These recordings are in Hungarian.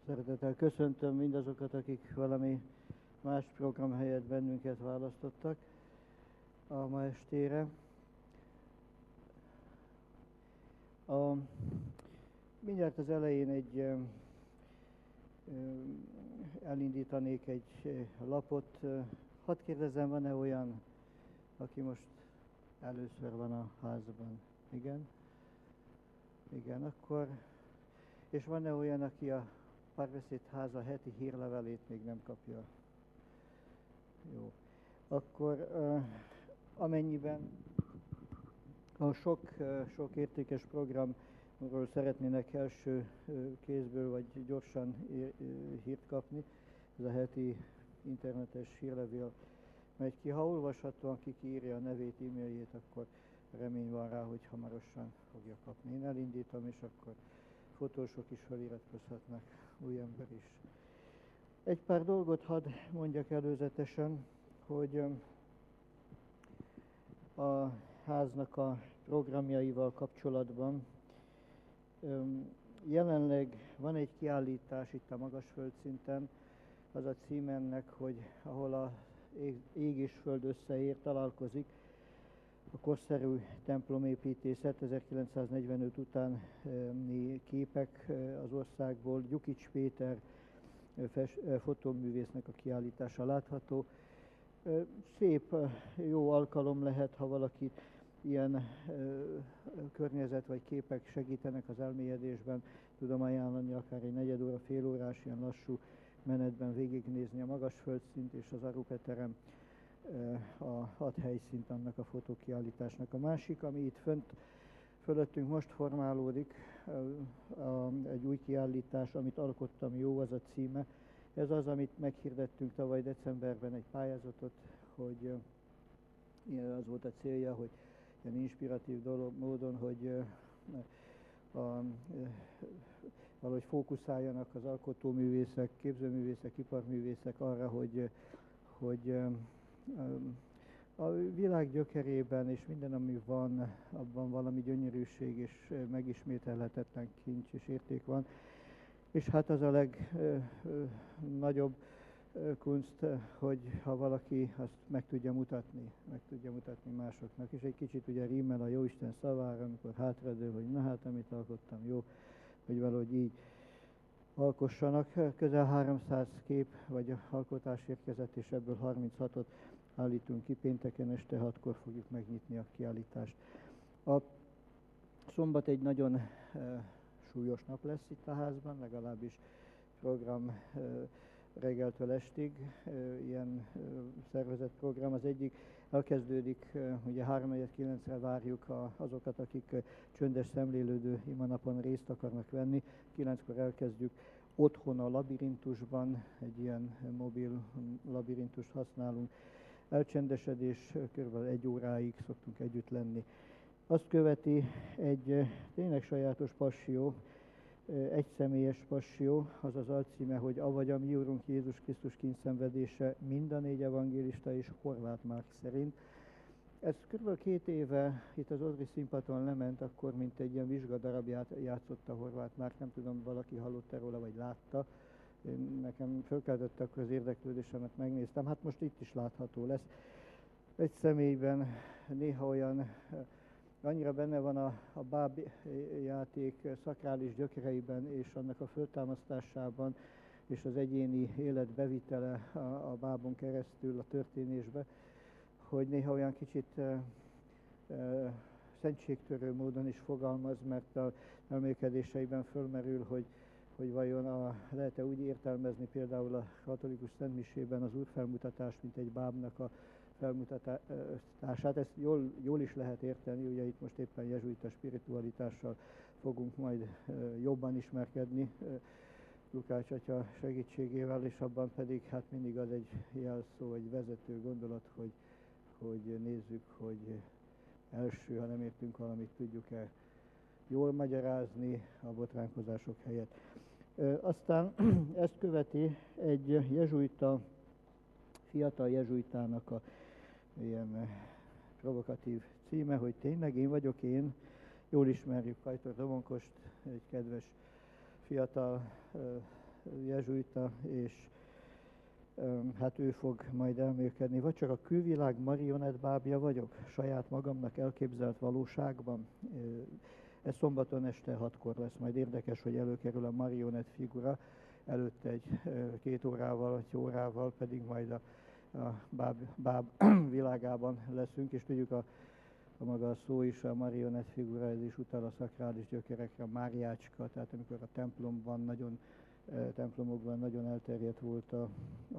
Szeretettel köszöntöm mindazokat, akik valami más program helyett bennünket választottak a ma estére. Mindjárt az elején elindítanék egy lapot. Hadd kérdezzem, van-e olyan, aki most először van a házban? Igen? Igen, akkor... És van-e olyan, aki a Párbeszéd Háza heti hírlevelét még nem kapja? Jó. Akkor amennyiben a sok értékes programról szeretnének első kézből vagy gyorsan hírt kapni, ez a heti internetes hírlevél megy ki. Ha olvashatóan írja a nevét, e-mailjét, akkor remény van rá, hogy hamarosan fogja kapni. Én elindítom, és akkor fotósok is feliratkozhatnak, új ember is. Egy pár dolgot hadd mondjak előzetesen, hogy a háznak a programjaival kapcsolatban jelenleg van egy kiállítás itt a Magasföldszinten, az a cím ennek, hogy ahol a ég és föld összeér, találkozik a korszerű templomépítészet, 1945 utáni képek az országból, Gyukics Péter fotóművésznek a kiállítása látható. Szép, jó alkalom lehet, ha valaki ilyen környezet vagy képek segítenek az elmélyedésben, tudom ajánlani akár egy negyed óra, fél órás, ilyen lassú menetben végignézni a Magasföldszint és az Arupeterem a 6 helyszínt annak a fotókiállításnak. A másik, ami itt fölöttünk most formálódik, egy új kiállítás, amit alkottam jó, az a címe. Ez az, amit meghirdettünk tavaly decemberben egy pályázatot, hogy az volt a célja, hogy ilyen inspiratív módon, hogy valahogy fókuszáljanak az alkotóművészek, képzőművészek, iparművészek arra, hogy a világ gyökerében és minden, ami van, abban valami gyönyörűség és megismételhetetlen kincs és érték van. És hát az a legnagyobb kunst, hogy ha valaki azt meg tudja mutatni másoknak. És egy kicsit ugye rímel a Jóisten szavára, amikor hátradől, hogy na hát, amit alkottam, jó, hogy valahogy így alkossanak. Közel 300 kép vagy alkotás érkezett, és ebből 36-ot állítunk ki. Pénteken este 6-kor fogjuk megnyitni a kiállítást. A szombat egy nagyon súlyos nap lesz itt a házban, legalábbis program reggeltől estig, ilyen szervezett program. Az egyik elkezdődik, ugye 3:49-re várjuk azokat, akik csöndes szemlélődő imanapon részt akarnak venni. 9-kor elkezdjük otthon a labirintusban, egy ilyen mobil labirintust használunk. Elcsendesedés, kb. 1 óráig szoktunk együtt lenni. Azt követi egy tényleg sajátos passió, egyszemélyes passió, az az alcíme, hogy avagy a mi Úrunk Jézus Krisztus kíndszenvedése mind a 4 evangélista és Horváth Márk szerint. Ez kb. 2 éve itt az Odri színpadon lement, akkor mint egy ilyen vizsgadarabját játszotta Horváth Márk, nem tudom, valaki hallott-e róla, vagy látta. Nekem fölkeltette akkor az érdeklődésemet, megnéztem, hát most itt is látható lesz. Egy személyben néha olyan, annyira benne van a báb játék szakrális gyökereiben és annak a föltámasztásában, és az egyéni élet bevitele a bábon keresztül a történésbe, hogy néha olyan kicsit szentségtörő módon is fogalmaz, mert az elmélkedéseiben fölmerül, hogy vajon lehet-e úgy értelmezni például a katolikus szentmisében az úrfelmutatást, mint egy bábnak a felmutatását. Ezt jól is lehet érteni, ugye itt most éppen jezsuita spiritualitással fogunk majd jobban ismerkedni Lukács atya segítségével, és abban pedig hát mindig az egy jelszó, egy vezető gondolat, hogy nézzük, hogy első, ha nem értünk valamit, tudjuk-e jól magyarázni a botránkozások helyett. Aztán ezt követi egy jezsuita, fiatal jezsuitának a ilyen provokatív címe, hogy tényleg én vagyok én. Jól ismerjük Kajtor Domonkost, egy kedves fiatal jezsuita, és hát ő fog majd elmélkedni. Vagy csak a külvilág marionettbábja vagyok, saját magamnak elképzelt valóságban. Ez szombaton este 6-kor lesz majd érdekes, hogy előkerül a marionett figura, előtte egy 2 órával, vagy órával pedig majd a báb világában leszünk, és tudjuk a maga a szó is, a marionett figura, ez is utal a szakrális gyökerekre, a máriácska, tehát amikor a templomokban nagyon elterjedt volt a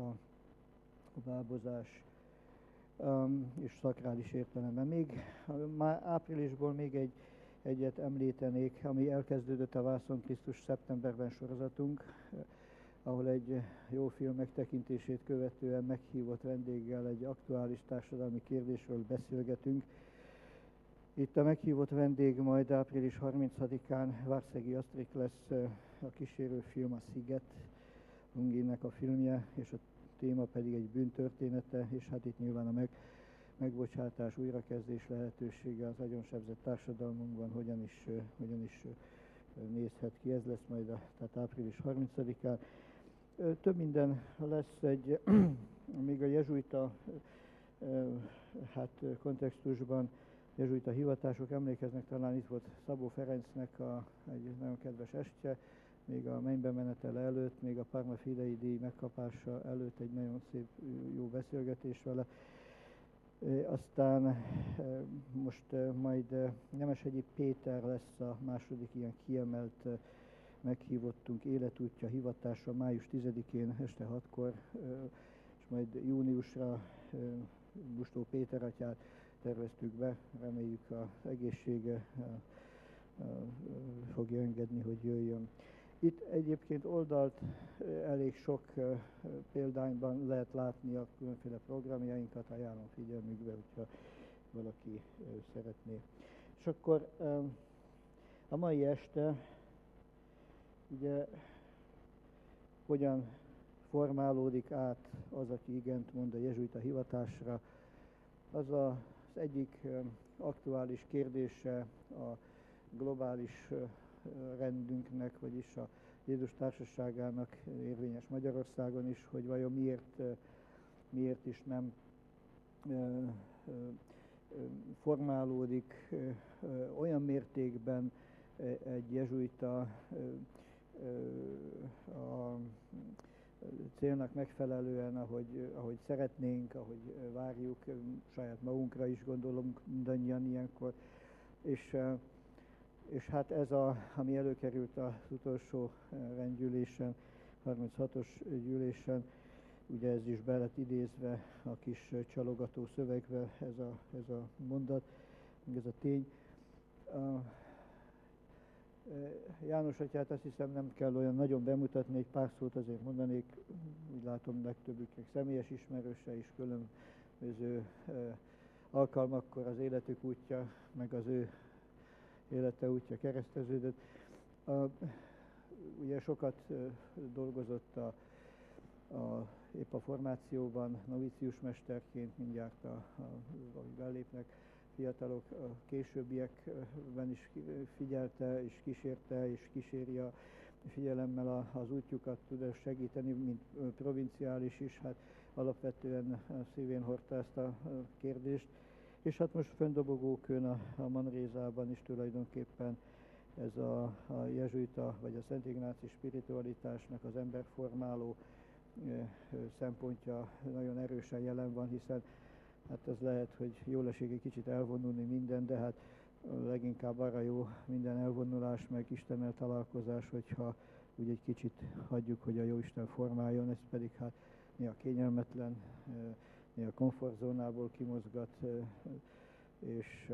bábozás, és szakrális értelemben. Még áprilisból még egyet említenék, ami elkezdődött a Vászon Krisztus szeptemberben sorozatunk, ahol egy jó film megtekintését követően meghívott vendéggel egy aktuális társadalmi kérdésről beszélgetünk. Itt a meghívott vendég majd április 30-án Várszegi Asztrik lesz, a kísérőfilm a Sziget, Unginnek a filmje, és a téma pedig egy bűntörténete, és hát itt nyilván a megbocsátás, újrakezdés lehetősége az agyonsebzett társadalmunkban hogyan is nézhet ki. Ez lesz majd tehát április 30-án. Több minden lesz még a jezsuita kontextusban, jezsuita hivatások, emlékeznek, talán itt volt Szabó Ferencnek egy nagyon kedves estje, még a mennybe menetele előtt, még a Parma Fidei díj megkapása előtt egy nagyon szép, jó beszélgetés vele. Aztán most majd Nemeshegyi Péter lesz a második ilyen kiemelt meghívottunk, életútja hivatása május 10-én este 6-kor, és majd júniusra Bustó Péter atyát terveztük be, reméljük az egészsége fogja engedni, hogy jöjjön. Itt egyébként oldalt elég sok példányban lehet látni a különféle programjainkat, ajánlom figyelmükbe, hogyha valaki szeretné. És akkor a mai este ugye hogyan formálódik át az, aki igent mond a jezsuita hivatásra, az az egyik aktuális kérdése a globális rendünknek, vagyis a Jézus társaságának érvényes Magyarországon is, hogy vajon miért is nem formálódik olyan mértékben egy jezsuita a célnak megfelelően, ahogy szeretnénk, ahogy várjuk, saját magunkra is gondolunk mindannyian ilyenkor, és hát ez ami előkerült az utolsó rendgyűlésen, 36-os gyűlésen, ugye ez is be lett idézve a kis csalogató szövegbe, ez a mondat, ez a tény. János atyát azt hiszem nem kell olyan nagyon bemutatni, egy pár szót azért mondanék, úgy látom legtöbbüknek személyes ismerőse is, különböző alkalmakkor az életük útja, meg az ő élete útja kereszteződött. Ugye sokat dolgozott épp a formációban, novícius mesterként, mindjárt ahogy belépnek fiatalok, a későbbiekben is figyelte és kísérte és kíséri a figyelemmel az útjukat, tud segíteni, mint provinciális is, hát alapvetően szívén hordta ezt a kérdést. És hát most föndobogókön a Manrézában is tulajdonképpen ez a jezsuita vagy a Szent Ignáci spiritualitásnak az emberformáló szempontja nagyon erősen jelen van, hiszen hát ez lehet, hogy jól esik egy kicsit elvonulni minden, de hát leginkább arra jó minden elvonulás, meg Istennel találkozás, hogyha úgy egy kicsit hagyjuk, hogy a Jóisten formáljon, ez pedig hát néha kényelmetlen, néha komfortzónából kimozgat, és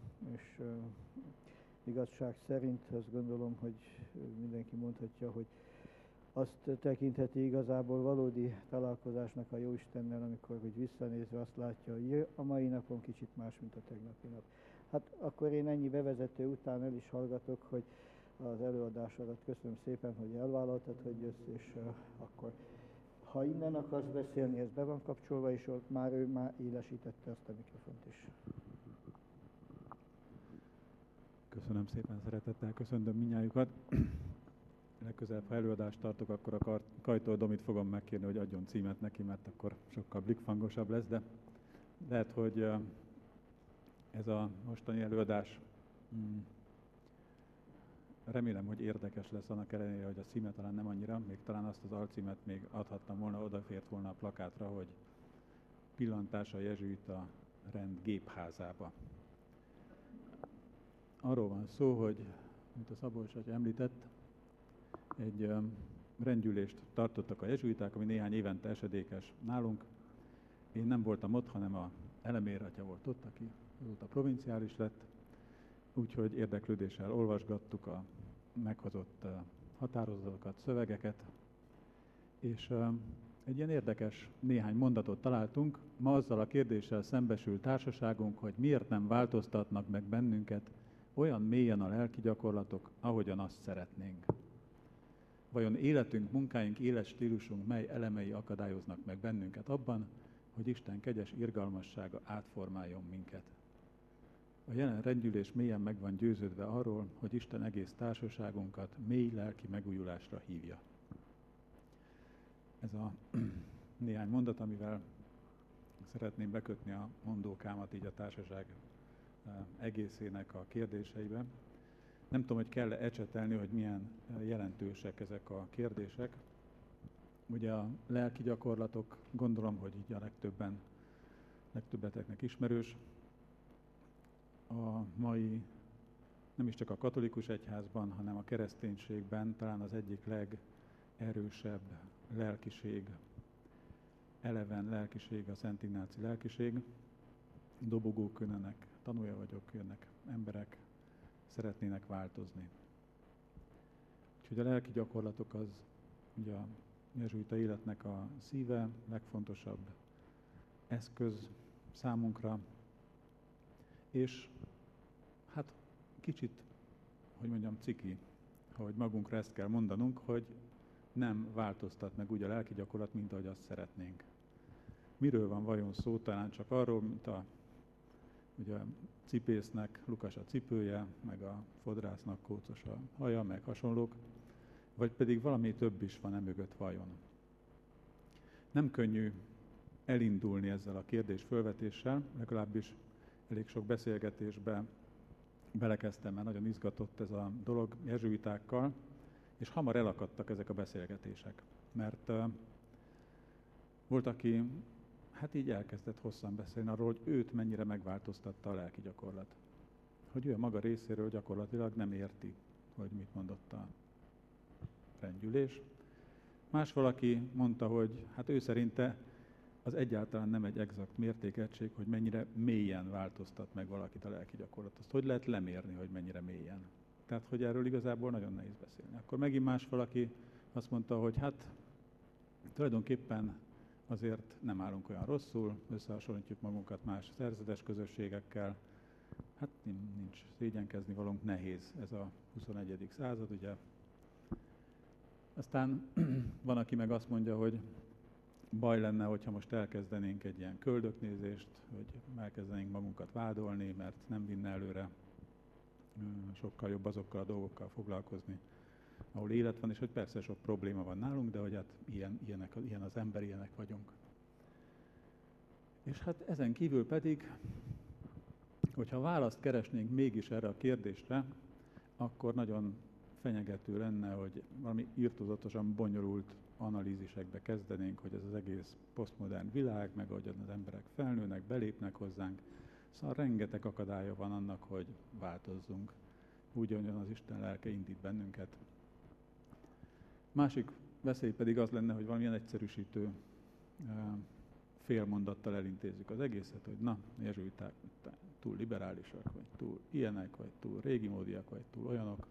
igazság szerint azt gondolom, hogy mindenki mondhatja, hogy azt tekintheti igazából valódi találkozásnak a Jóistennel, amikor úgy visszanézve azt látja, hogy a mai napon kicsit más, mint a tegnapi nap. Hát akkor én ennyi bevezető után el is hallgatok, hogy az előadásodat köszönöm szépen, hogy elvállaltad, hogy jössz, és akkor ha innen akarsz beszélni, ez be van kapcsolva, és ott ő már élesítette azt a mikrofont is. Köszönöm szépen, szeretettel köszöntöm mindnyájukat. legközelebb, ha előadást tartok, akkor a Kajtól Domit fogom megkérni, hogy adjon címet neki, mert akkor sokkal blikfangosabb lesz, de lehet, hogy ez a mostani előadás remélem, hogy érdekes lesz annak ellenére, hogy a címe talán nem annyira, még talán azt az alcímet még adhattam volna, odafért volna a plakátra, hogy Pillantás a jezsuita rend gépházába. Arról van szó, hogy, mint a Szabolcs atya említett, egy rendgyűlést tartottak a jezsuiták, ami néhány évente esedékes nálunk. Én nem voltam ott, hanem a Elemér atya volt ott, aki azóta provinciális lett, úgyhogy érdeklődéssel olvasgattuk a meghozott határozatokat, szövegeket, és egy ilyen érdekes néhány mondatot találtunk. Ma azzal a kérdéssel szembesül társaságunk, hogy miért nem változtatnak meg bennünket olyan mélyen a lelki gyakorlatok, ahogyan azt szeretnénk. Vajon életünk, munkáink, életstílusunk mely elemei akadályoznak meg bennünket abban, hogy Isten kegyes irgalmassága átformáljon minket? A jelen rendgyűlés mélyen meg van győződve arról, hogy Isten egész társaságunkat mély lelki megújulásra hívja. Ez a néhány mondat, amivel szeretném bekötni a mondókámat így a társaság egészének a kérdéseibe. Nem tudom, hogy kell-e ecsetelni, hogy milyen jelentősek ezek a kérdések. Ugye a lelki gyakorlatok, gondolom, hogy így a legtöbbeteknek ismerős. A mai, nem is csak a katolikus egyházban, hanem a kereszténységben talán az egyik legerősebb lelkiség, eleven lelkiség, a Szent Ignáci lelkiség. Dobogók jönnek, tanulja vagyok, jönnek emberek, szeretnének változni. Úgyhogy a lelki gyakorlatok az ugye a jezsuita életnek a szíve, legfontosabb eszköz számunkra, és hát kicsit, hogy mondjam, ciki, hogy magunkra ezt kell mondanunk, hogy nem változtat meg úgy a lelki gyakorlat, mint ahogy azt szeretnénk. Miről van vajon szó? Talán csak arról, mint ugye a cipésznek lukas a cipője, meg a fodrásznak kócos a haja, meg hasonlók, vagy pedig valami több is van emögött vajon. Nem könnyű elindulni ezzel a kérdés fölvetéssel, legalábbis elég sok beszélgetésbe belekezdtem, mert nagyon izgatott ez a dolog jezsuitákkal, és hamar elakadtak ezek a beszélgetések, mert volt, aki hát így elkezdett hosszan beszélni arról, hogy őt mennyire megváltoztatta a lelki gyakorlat. Hogy ő a maga részéről gyakorlatilag nem érti, hogy mit mondott a rendgyűlés. Más valaki mondta, hogy hát ő szerinte az egyáltalán nem egy exakt mértékegység, hogy mennyire mélyen változtat meg valakit a lelki gyakorlat. Azt hogy lehet lemérni, hogy mennyire mélyen? Tehát, hogy erről igazából nagyon nehéz beszélni. Akkor megint más valaki azt mondta, hogy hát tulajdonképpen azért nem állunk olyan rosszul, összehasonlítjuk magunkat más szerzetes közösségekkel, hát nincs szégyenkezni valónk, nehéz ez a 21. század, ugye. Aztán van, aki meg azt mondja, hogy baj lenne, hogyha most elkezdenénk egy ilyen köldöknézést, hogy elkezdenénk magunkat vádolni, mert nem vinne előre, sokkal jobb azokkal a dolgokkal foglalkozni, ahol élet van, és hogy persze sok probléma van nálunk, de hogy hát ilyen az ember, ilyenek vagyunk. És hát ezen kívül pedig, hogyha választ keresnénk mégis erre a kérdésre, akkor nagyon fenyegető lenne, hogy valami irtózatosan bonyolult analízisekbe kezdenénk, hogy ez az egész posztmodern világ, meg ahogyan az emberek felnőnek, belépnek hozzánk. Szóval rengeteg akadálya van annak, hogy változzunk. Úgy, ahogyan az Isten lelke indít bennünket. Másik veszély pedig az lenne, hogy valamilyen egyszerűsítő félmondattal elintézzük az egészet, hogy na, a jezsuiták túl liberálisak, vagy túl ilyenek, vagy túl régimódiak, vagy túl olyanok.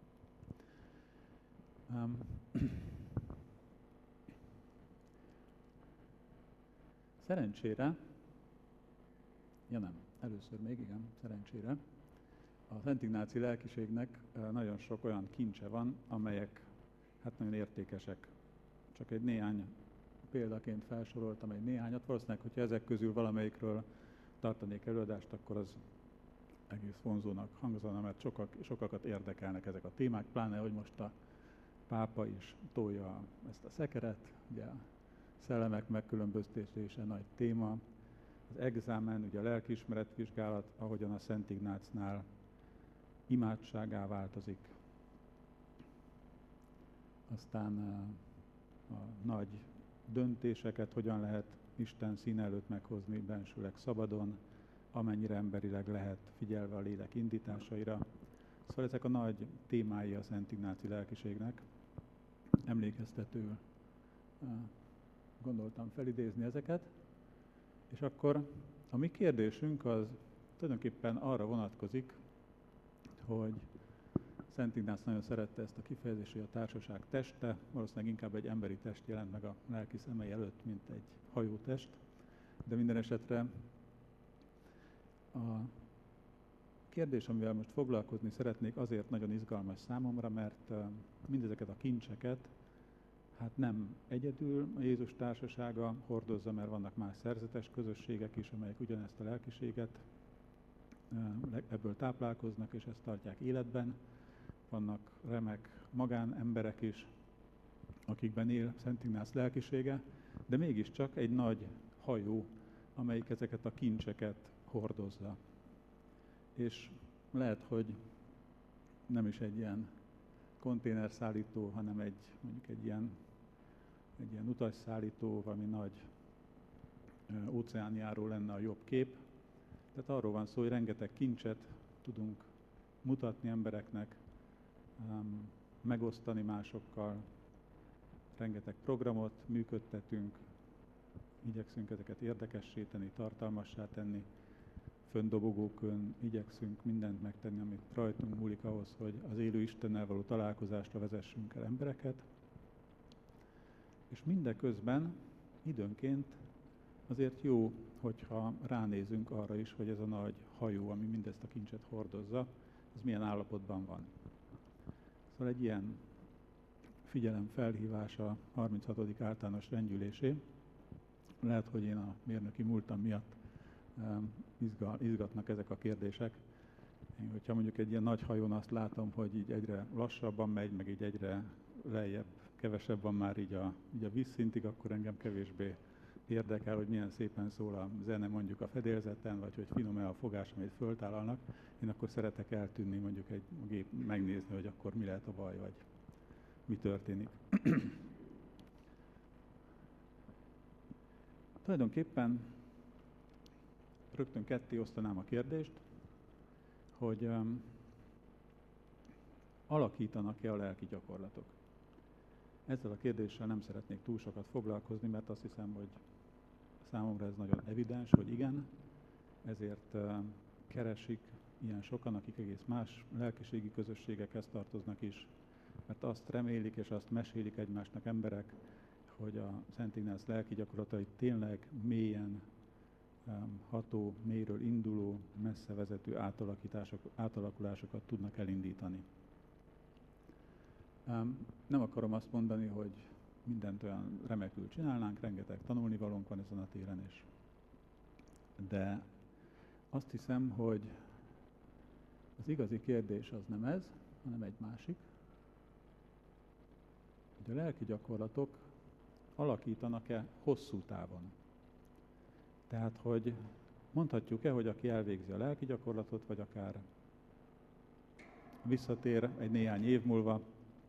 Szerencsére, szerencsére, a Szent Ignáci lelkiségnek nagyon sok olyan kincse van, amelyek hát nagyon értékesek. Csak egy néhány példaként felsoroltam egy néhányat. Valószínűleg, hogyha ezek közül valamelyikről tartanék előadást, akkor az egész vonzónak hangzana, mert sokakat érdekelnek ezek a témák, pláne, hogy most a pápa is tolja ezt a szekeret, ugye a szellemek megkülönböztetése nagy téma, az examen, ugye a lelkiismeretvizsgálat, ahogyan a Szent Ignácnál imádsággá változik. Aztán a nagy döntéseket hogyan lehet Isten színe előtt meghozni bensőleg szabadon, amennyire emberileg lehet, figyelve a lélek indításaira. Szóval ezek a nagy témái a Szent Ignáci lelkiségnek. Emlékeztetőül gondoltam felidézni ezeket. És akkor a mi kérdésünk az tulajdonképpen arra vonatkozik, hogy Szent Ignác nagyon szerette ezt a kifejezést, hogy a társaság teste, valószínűleg inkább egy emberi test jelent meg a lelki szemei előtt, mint egy hajótest, de minden esetre a kérdés, amivel most foglalkozni szeretnék, azért nagyon izgalmas számomra, mert mindezeket a kincseket hát nem egyedül a Jézus társasága hordozza, mert vannak más szerzetes közösségek is, amelyek ugyanezt a lelkiséget ebből táplálkoznak, és ezt tartják életben. Vannak remek magánemberek is, akikben él Szent Ignác lelkisége, de mégiscsak egy nagy hajó, amelyik ezeket a kincseket hordozza. És lehet, hogy nem is egy ilyen konténerszállító, hanem mondjuk egy ilyen utasszállító, valami nagy óceánjáró lenne a jobb kép. Tehát arról van szó, hogy rengeteg kincset tudunk mutatni embereknek, megosztani másokkal, rengeteg programot működtetünk, igyekszünk ezeket érdekessé tenni, tartalmassá tenni, föndobogókön igyekszünk mindent megtenni, amit rajtunk múlik ahhoz, hogy az élő Istennel való találkozásra vezessünk el embereket. És mindeközben időnként azért jó, hogyha ránézünk arra is, hogy ez a nagy hajó, ami mindezt a kincset hordozza, ez milyen állapotban van. Szóval egy ilyen figyelemfelhívás a 36. általános rendgyűlésé. Lehet, hogy én a mérnöki múltam miatt izgatnak ezek a kérdések. Én, hogyha mondjuk egy ilyen nagy hajón azt látom, hogy így egyre lassabban megy, meg így egyre lejjebb, kevesebb van már így a vízszintig, akkor engem kevésbé érdekel, hogy milyen szépen szól a zene mondjuk a fedélzeten, vagy hogy finom-e a fogás, amit föltállalnak. Én akkor szeretek eltűnni, mondjuk egy gép megnézni, hogy akkor mi lehet a baj, vagy mi történik. Tulajdonképpen rögtön ketté osztanám a kérdést, hogy alakítanak-e a lelki gyakorlatok. Ezzel a kérdéssel nem szeretnék túl sokat foglalkozni, mert azt hiszem, hogy számomra ez nagyon evidens, hogy igen, ezért keresik ilyen sokan, akik egész más lelkiségi közösségekhez tartoznak is, mert azt remélik és azt mesélik egymásnak emberek, hogy a Szent Ignác lelki gyakorlatai tényleg mélyen ható, mélyről induló, messze vezető átalakulásokat tudnak elindítani. Nem akarom azt mondani, hogy mindent olyan remekül csinálnánk, rengeteg tanulnivalónk van ezen a téren is. De azt hiszem, hogy az igazi kérdés az nem ez, hanem egy másik. Hogy a lelki gyakorlatok alakítanak-e hosszú távon? Tehát, hogy mondhatjuk-e, hogy aki elvégzi a lelki gyakorlatot, vagy akár visszatér egy néhány év múlva,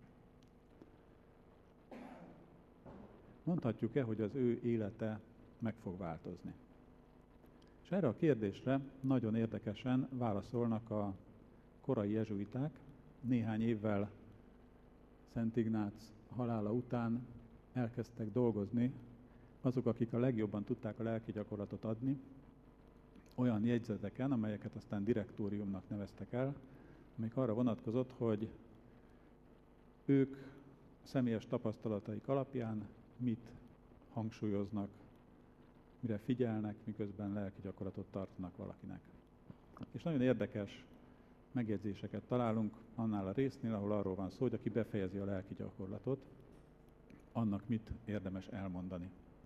mondhatjuk-e, hogy az ő élete meg fog változni? És erre a kérdésre nagyon érdekesen válaszolnak a korai jezsuiták. Néhány évvel Szent Ignác halála után elkezdtek dolgozni azok, akik a legjobban tudták a lelki gyakorlatot adni, olyan jegyzeteken, amelyeket aztán direktóriumnak neveztek el, amelyek arra vonatkozott, hogy ők személyes tapasztalataik alapján mit hangsúlyoznak, mire figyelnek, miközben lelki gyakorlatot tartanak valakinek. És nagyon érdekes megjegyzéseket találunk annál a résznél, ahol arról van szó, hogy aki befejezi a lelki gyakorlatot, annak mit érdemes elmondani.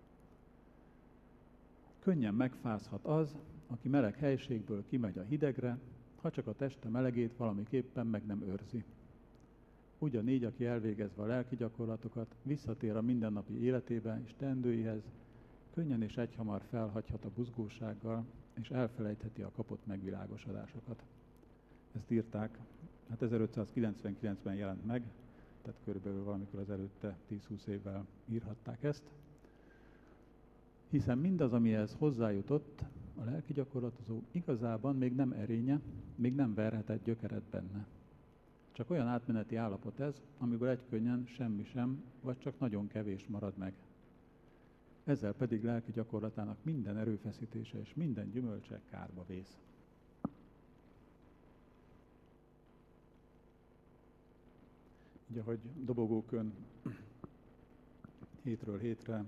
Könnyen megfázhat az, aki meleg helységből kimegy a hidegre, ha csak a teste melegét valamiképpen meg nem őrzi. ugyanígy, aki elvégezve a lelki gyakorlatokat, visszatér a mindennapi életébe és teendőihez, könnyen és egyhamar felhagyhat a buzgósággal, és elfelejtheti a kapott megvilágosodásokat. Ezt írták, hát 1599-ben jelent meg, tehát körülbelül valamikor az előtte 10-20 évvel írhatták ezt. Hiszen mindaz, amihez hozzájutott a lelki gyakorlatozó, igazában még nem erénye, még nem verhetett gyökeret benne. Csak olyan átmeneti állapot ez, amiből egykönnyen semmi sem, vagy csak nagyon kevés marad meg. Ezzel pedig lelki gyakorlatának minden erőfeszítése és minden gyümölcse kárba vész. Ugye, hogy dobogókön hétről hétre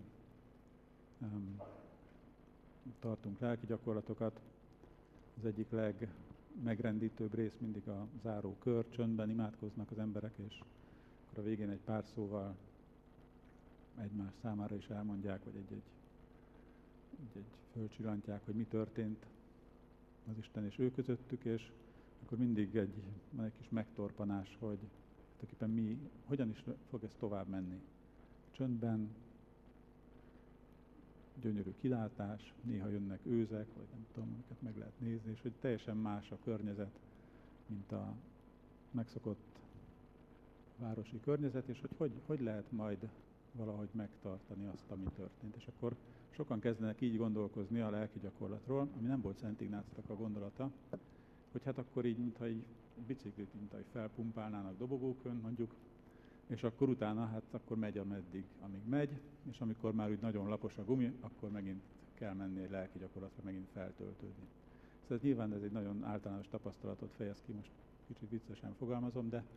tartunk lelki gyakorlatokat. Az egyik legmegrendítőbb rész mindig a záró kör, csöndben imádkoznak az emberek, és akkor a végén egy pár szóval egymás számára is elmondják, vagy egy fölcsillantják, hogy mi történt az Isten és ő közöttük, és akkor mindig van egy kis megtorpanás, hogy tulajdonképpen hogyan is fog ez tovább menni. Csöndben, gyönyörű kilátás, néha jönnek őzek, vagy nem tudom, amiket meg lehet nézni, és hogy teljesen más a környezet, mint a megszokott városi környezet, és hogy lehet majd valahogy megtartani azt, ami történt. És akkor sokan kezdenek így gondolkozni a lelki gyakorlatról, ami nem volt Szent Ignácnak a gondolata, hogy hát akkor így, mintha így biciklit, mintha felpumpálnának dobogókön, mondjuk, és akkor utána, hát akkor megy amíg megy, és amikor már úgy nagyon lapos a gumi, akkor megint kell menni egy lelki gyakorlatra, megint feltöltődni. Szóval nyilván ez egy nagyon általános tapasztalatot fejez ki, most kicsit viccesen fogalmazom, de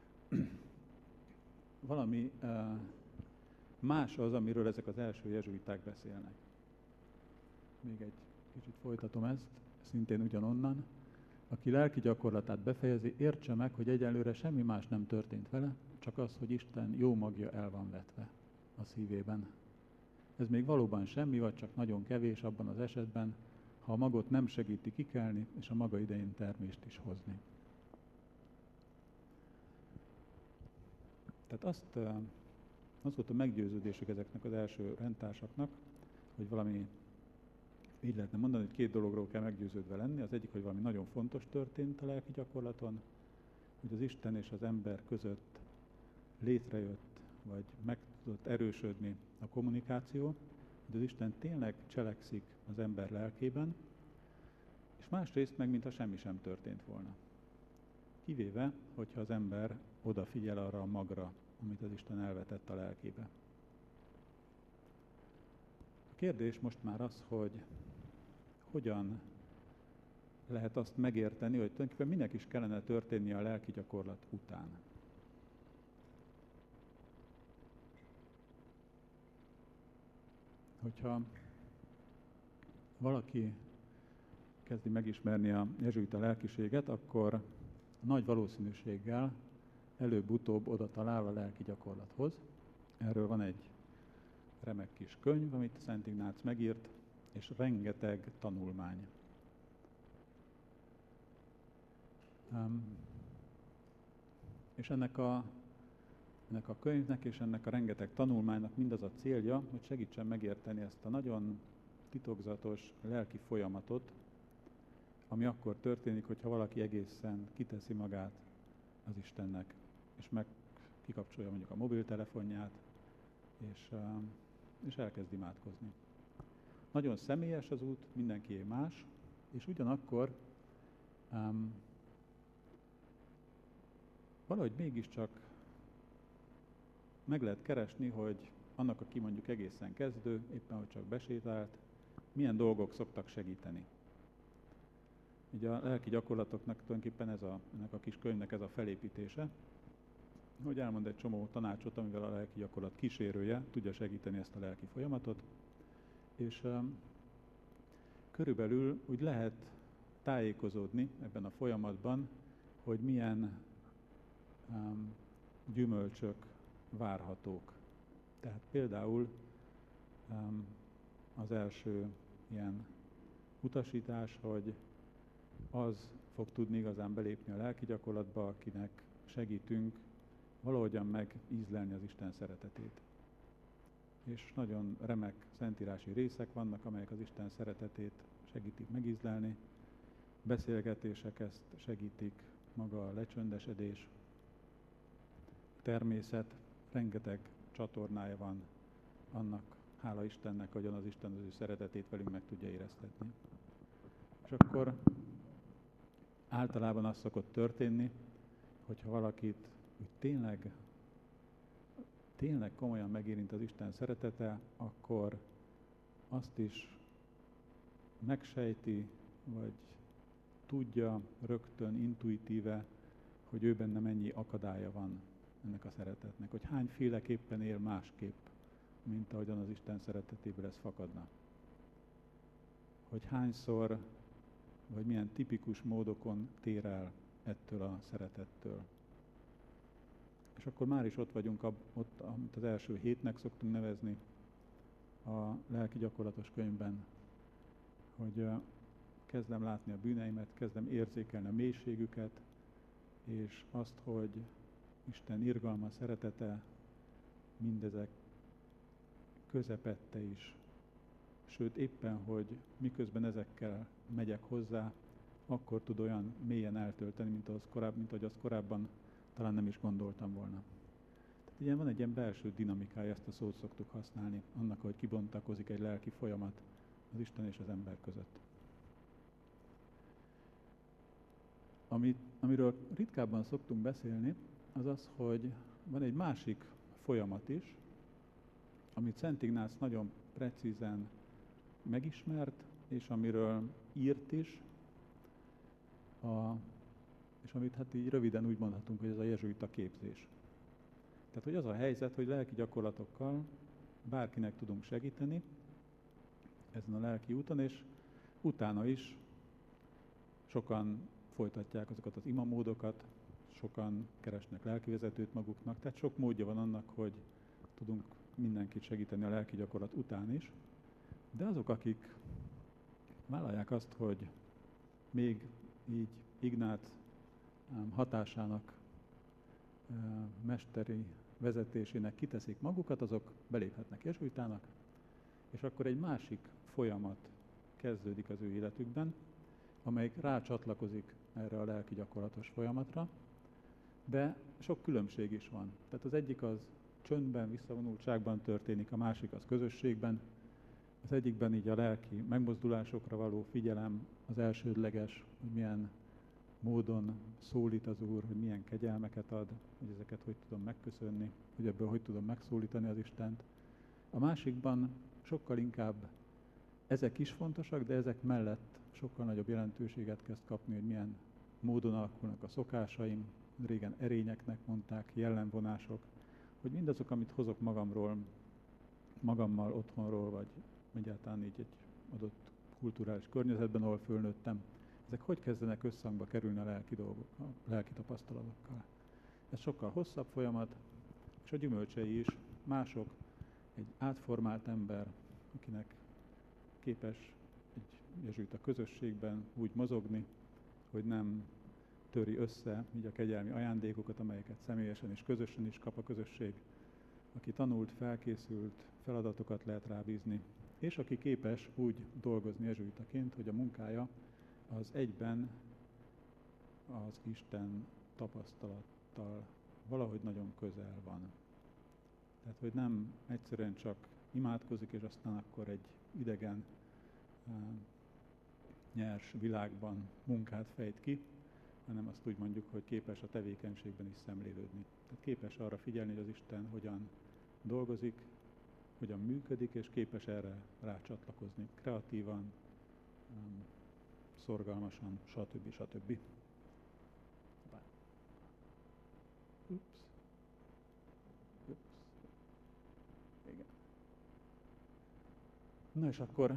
valami más az, amiről ezek az első jezsuiták beszélnek. Még egy kicsit folytatom ezt, szintén ugyanonnan. Aki lelki gyakorlatát befejezi, értse meg, hogy egyelőre semmi más nem történt vele, csak az, hogy Isten jó magja el van vetve a szívében. Ez még valóban semmi, vagy csak nagyon kevés abban az esetben, ha a magot nem segíti kikelni, és a maga idején termést is hozni. Tehát az volt a meggyőződésük ezeknek az első rendtársaknak, hogy valami, így lehetne mondani, hogy két dologról kell meggyőződve lenni. Az egyik, hogy valami nagyon fontos történt a lelki gyakorlaton, hogy az Isten és az ember között létrejött, vagy meg tudott erősödni a kommunikáció, hogy az Isten tényleg cselekszik az ember lelkében, és másrészt meg, mintha semmi sem történt volna. Kivéve, hogyha az ember odafigyel arra a magra, amit az Isten elvetett a lelkébe. A kérdés most már az, hogy hogyan lehet azt megérteni, hogy tulajdonképpen minek is kellene történnie a lelki gyakorlat után. Hogyha valaki kezdi megismerni a jezsuita lelkiséget, akkor nagy valószínűséggel előbb-utóbb oda talál a lelki gyakorlathoz. Erről van egy remek kis könyv, amit Szent Ignác megírt, és rengeteg tanulmány. És ennek a könyvnek és ennek a rengeteg tanulmánynak mindaz a célja, hogy segítsen megérteni ezt a nagyon titokzatos lelki folyamatot, ami akkor történik, hogyha valaki egészen kiteszi magát az Istennek, és kikapcsolja mondjuk a mobiltelefonját, és elkezd imádkozni. Nagyon személyes az út, mindenkié más, és ugyanakkor valahogy mégiscsak meg lehet keresni, hogy annak, aki mondjuk egészen kezdő, éppen hogy csak besétált, milyen dolgok szoktak segíteni. Ugye a lelki gyakorlatoknak tulajdonképpen ennek a kis könyvnek ez a felépítése, hogy elmond egy csomó tanácsot, amivel a lelki gyakorlat kísérője tudja segíteni ezt a lelki folyamatot, és körülbelül úgy lehet tájékozódni ebben a folyamatban, hogy milyen gyümölcsök várhatók. Tehát például az első ilyen utasítás, hogy az fog tudni igazán belépni a lelki gyakorlatba, akinek segítünk valahogyan megízlelni az Isten szeretetét. És nagyon remek szentírási részek vannak, amelyek az Isten szeretetét segítik megízlelni. Beszélgetések ezt segítik, maga a lecsöndesedés, természet, rengeteg csatornája van annak, hála Istennek, hogyan az Isten az ő szeretetét velünk meg tudja éreztetni. És akkor általában az szokott történni, hogyha valakit úgy tényleg komolyan megérint az Isten szeretete, akkor azt is megsejti, vagy tudja rögtön, intuitíve, hogy ő benne mennyi akadálya van ennek a szeretetnek, hogy hányféleképpen él másképp, mint ahogyan az Isten szeretetéből ez fakadna. Hogy hányszor, vagy milyen tipikus módokon tér el ettől a szeretettől. És akkor már is ott vagyunk, ott, amit az első hétnek szoktunk nevezni a lelki gyakorlatos könyvben, hogy kezdem látni a bűneimet, kezdem érzékelni a mélységüket, és azt, hogy Isten irgalma, szeretete mindezek közepette is. Sőt, éppen, hogy miközben ezekkel megyek hozzá, akkor tud olyan mélyen eltölteni, mint ahogy azt korábban talán nem is gondoltam volna. Tehát ilyen van egy ilyen belső dinamikája, ezt a szót szoktuk használni, annak, hogy kibontakozik egy lelki folyamat az Isten és az ember között. Amiről ritkábban szoktunk beszélni, az az, hogy van egy másik folyamat is, amit Szent Ignác nagyon precízen megismert, és amiről írt is, és amit hát így röviden úgy mondhatunk, hogy ez a jezsuita képzés. Tehát, hogy az a helyzet, hogy lelki gyakorlatokkal bárkinek tudunk segíteni ezen a lelki úton, és utána is sokan folytatják azokat az imamódokat, sokan keresnek lelkivezetőt maguknak, tehát sok módja van annak, hogy tudunk mindenkit segíteni a lelki gyakorlat után is. De azok, akik vállalják azt, hogy még így Ignác hatásának mesteri vezetésének kiteszik magukat, azok beléphetnek jezsuitának, és akkor egy másik folyamat kezdődik az ő életükben, amelyik rácsatlakozik erre a lelki gyakorlatos folyamatra, de sok különbség is van. Tehát az egyik az csöndben, visszavonultságban történik, a másik az közösségben. Az egyikben így a lelki megmozdulásokra való figyelem az elsődleges, hogy milyen módon szólít az Úr, hogy milyen kegyelmeket ad, hogy ezeket hogy tudom megköszönni, hogy ebből hogy tudom megszólítani az Istent. A másikban sokkal inkább ezek is fontosak, de ezek mellett sokkal nagyobb jelentőséget kezd kapni, hogy milyen módon alakulnak a szokásaim, régen erényeknek mondták, jellemvonások, hogy mindazok, amit hozok magammal otthonról, vagy egyáltalán így egy adott kulturális környezetben, ahol fölnőttem, ezek hogy kezdenek összhangba kerülni a lelki dolgokkal, a lelki tapasztalatokkal. Ez sokkal hosszabb folyamat, és a gyümölcsei is mások. Egy átformált ember, akinek képes egy jezsuita közösségben úgy mozogni, hogy nem töri össze így a kegyelmi ajándékokat, amelyeket személyesen és közösen is kap a közösség, aki tanult, felkészült, feladatokat lehet rábízni, és aki képes úgy dolgozni jezsuitaként, hogy a munkája az egyben az Isten tapasztalattal valahogy nagyon közel van. Tehát, hogy nem egyszerűen csak imádkozik, és aztán akkor egy idegen, nyers világban munkát fejt ki, hanem azt úgy mondjuk, hogy képes a tevékenységben is szemlélődni. Tehát képes arra figyelni, hogy az Isten hogyan dolgozik, hogyan működik, és képes erre rácsatlakozni kreatívan, szorgalmasan, stb. Stb. Ups. Igen. Na és akkor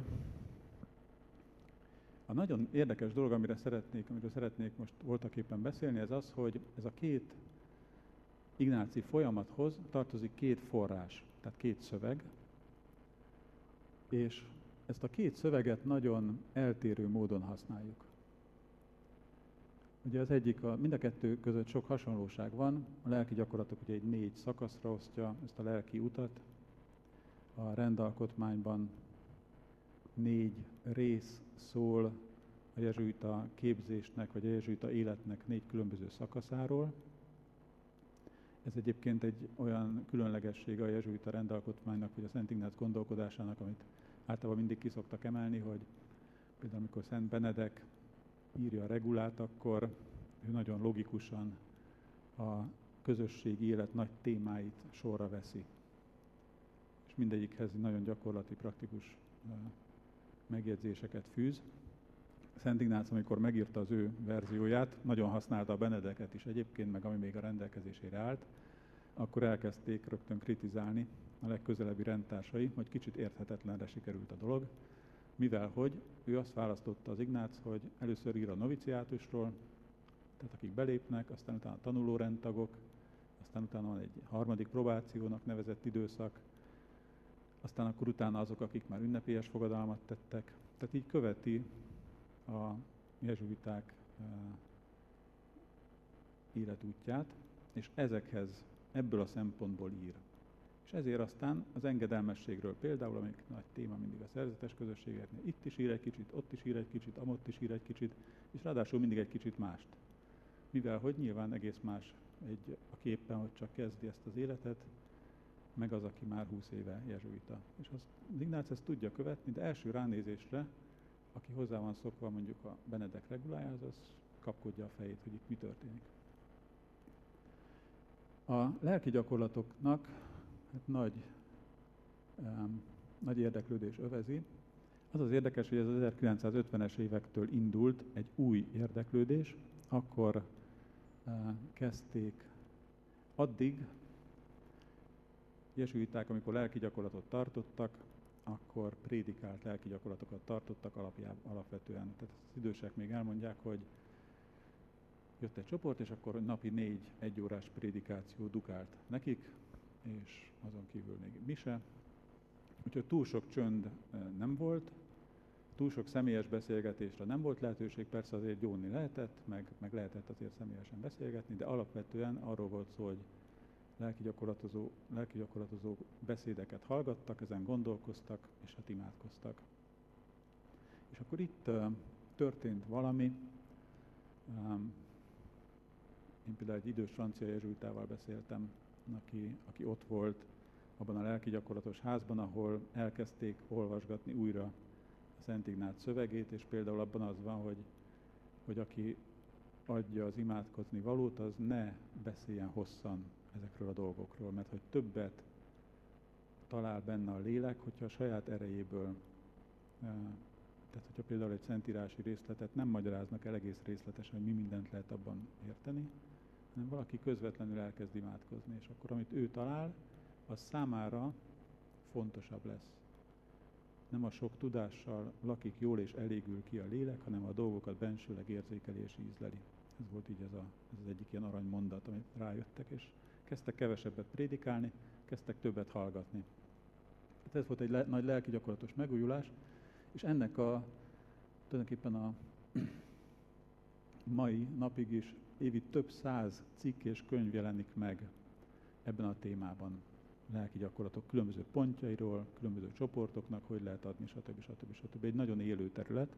a nagyon érdekes dolog, amiről szeretnék most voltaképpen beszélni, ez az, hogy ez a két ignáci folyamathoz tartozik két forrás, tehát két szöveg, és ezt a két szöveget nagyon eltérő módon használjuk. Ugye az egyik, mind a kettő között sok hasonlóság van. A lelki gyakorlatok ugye egy 4 szakaszra osztja ezt a lelki utat. A rendalkotmányban 4 rész szól a jezsuita képzésnek, vagy a jezsuita életnek 4 különböző szakaszáról. Ez egyébként egy olyan különlegessége a jezsuita rendalkotmánynak, vagy a Szent Ignác gondolkodásának, amit általában mindig ki szoktak emelni, hogy például amikor Szent Benedek írja a regulát, akkor ő nagyon logikusan a közösségi élet nagy témáit sorra veszi. És mindegyikhez nagyon gyakorlati, praktikus megjegyzéseket fűz. Szent Ignác, amikor megírta az ő verzióját, nagyon használta a Benedeket is egyébként, meg ami még a rendelkezésére állt, akkor elkezdték rögtön kritizálni a legközelebbi rendtársai, hogy kicsit érthetetlenre sikerült a dolog, mivel hogy ő azt választotta az Ignác, hogy először ír a noviciátusról, tehát akik belépnek, aztán utána a tanulórendtagok, aztán utána van egy harmadik probációnak nevezett időszak, aztán akkor utána azok, akik már ünnepélyes fogadalmat tettek. Tehát így követi a jezsuiták életútját, és ezekhez ebből a szempontból ír. És ezért aztán az engedelmességről például, amelyik nagy téma mindig a szerzetes közösségeknél, itt is ír egy kicsit, ott is ír egy kicsit, amott is ír egy kicsit, és ráadásul mindig egy kicsit mást. Mivel hogy nyilván egész más aki éppen, hogy csak kezdi ezt az életet, meg az, aki már 20 éve jezsuita. És az Ignác ezt tudja követni, de első ránézésre, aki hozzá van szokva mondjuk a Benedek regulájához, az kapkodja a fejét, hogy itt mi történik. A lelki gyakorlatoknak nagy érdeklődés övezi. Az az érdekes, hogy ez az 1950-es évektől indult egy új érdeklődés, akkor kezdték addig, jezsuiták, amikor lelki gyakorlatot tartottak, akkor prédikált lelki gyakorlatokat tartottak alapvetően. Tehát az idősek még elmondják, hogy jött egy csoport, és akkor napi 4 egyórás prédikáció dukált nekik, és azon kívül még mise. Úgyhogy túl sok csönd nem volt, túl sok személyes beszélgetésre nem volt lehetőség, persze azért gyónni lehetett, meg lehetett azért személyesen beszélgetni, de alapvetően arról volt szó, hogy lelki gyakorlatozó beszédeket hallgattak, ezen gondolkoztak, és hát imádkoztak. És akkor itt történt valami. Én például egy idős francia jezsuitával beszéltem, aki ott volt abban a lelki gyakorlatos házban, ahol elkezdték olvasgatni újra a Szent Ignác szövegét, és például abban az van, hogy aki adja az imádkozni valót, az ne beszéljen hosszan ezekről a dolgokról, mert hogy többet talál benne a lélek, hogyha a saját erejéből, tehát hogyha például egy szentírási részletet nem magyaráznak el egész részletesen, hogy mi mindent lehet abban érteni, hanem valaki közvetlenül elkezd imádkozni, és akkor amit ő talál, az számára fontosabb lesz. Nem a sok tudással lakik jól és elégül ki a lélek, hanem a dolgokat bensőleg érzékeli és ízleli. Ez volt így ez az egyik ilyen aranymondat, amit rájöttek, és kezdtek kevesebbet prédikálni, kezdtek többet hallgatni. Ez volt egy nagy lelki gyakorlatos megújulás, és ennek tulajdonképpen a mai napig is évi több 100 cikk és könyv jelenik meg ebben a témában. Lelki gyakorlatok különböző pontjairól, különböző csoportoknak, hogy lehet adni, stb. Egy nagyon élő terület.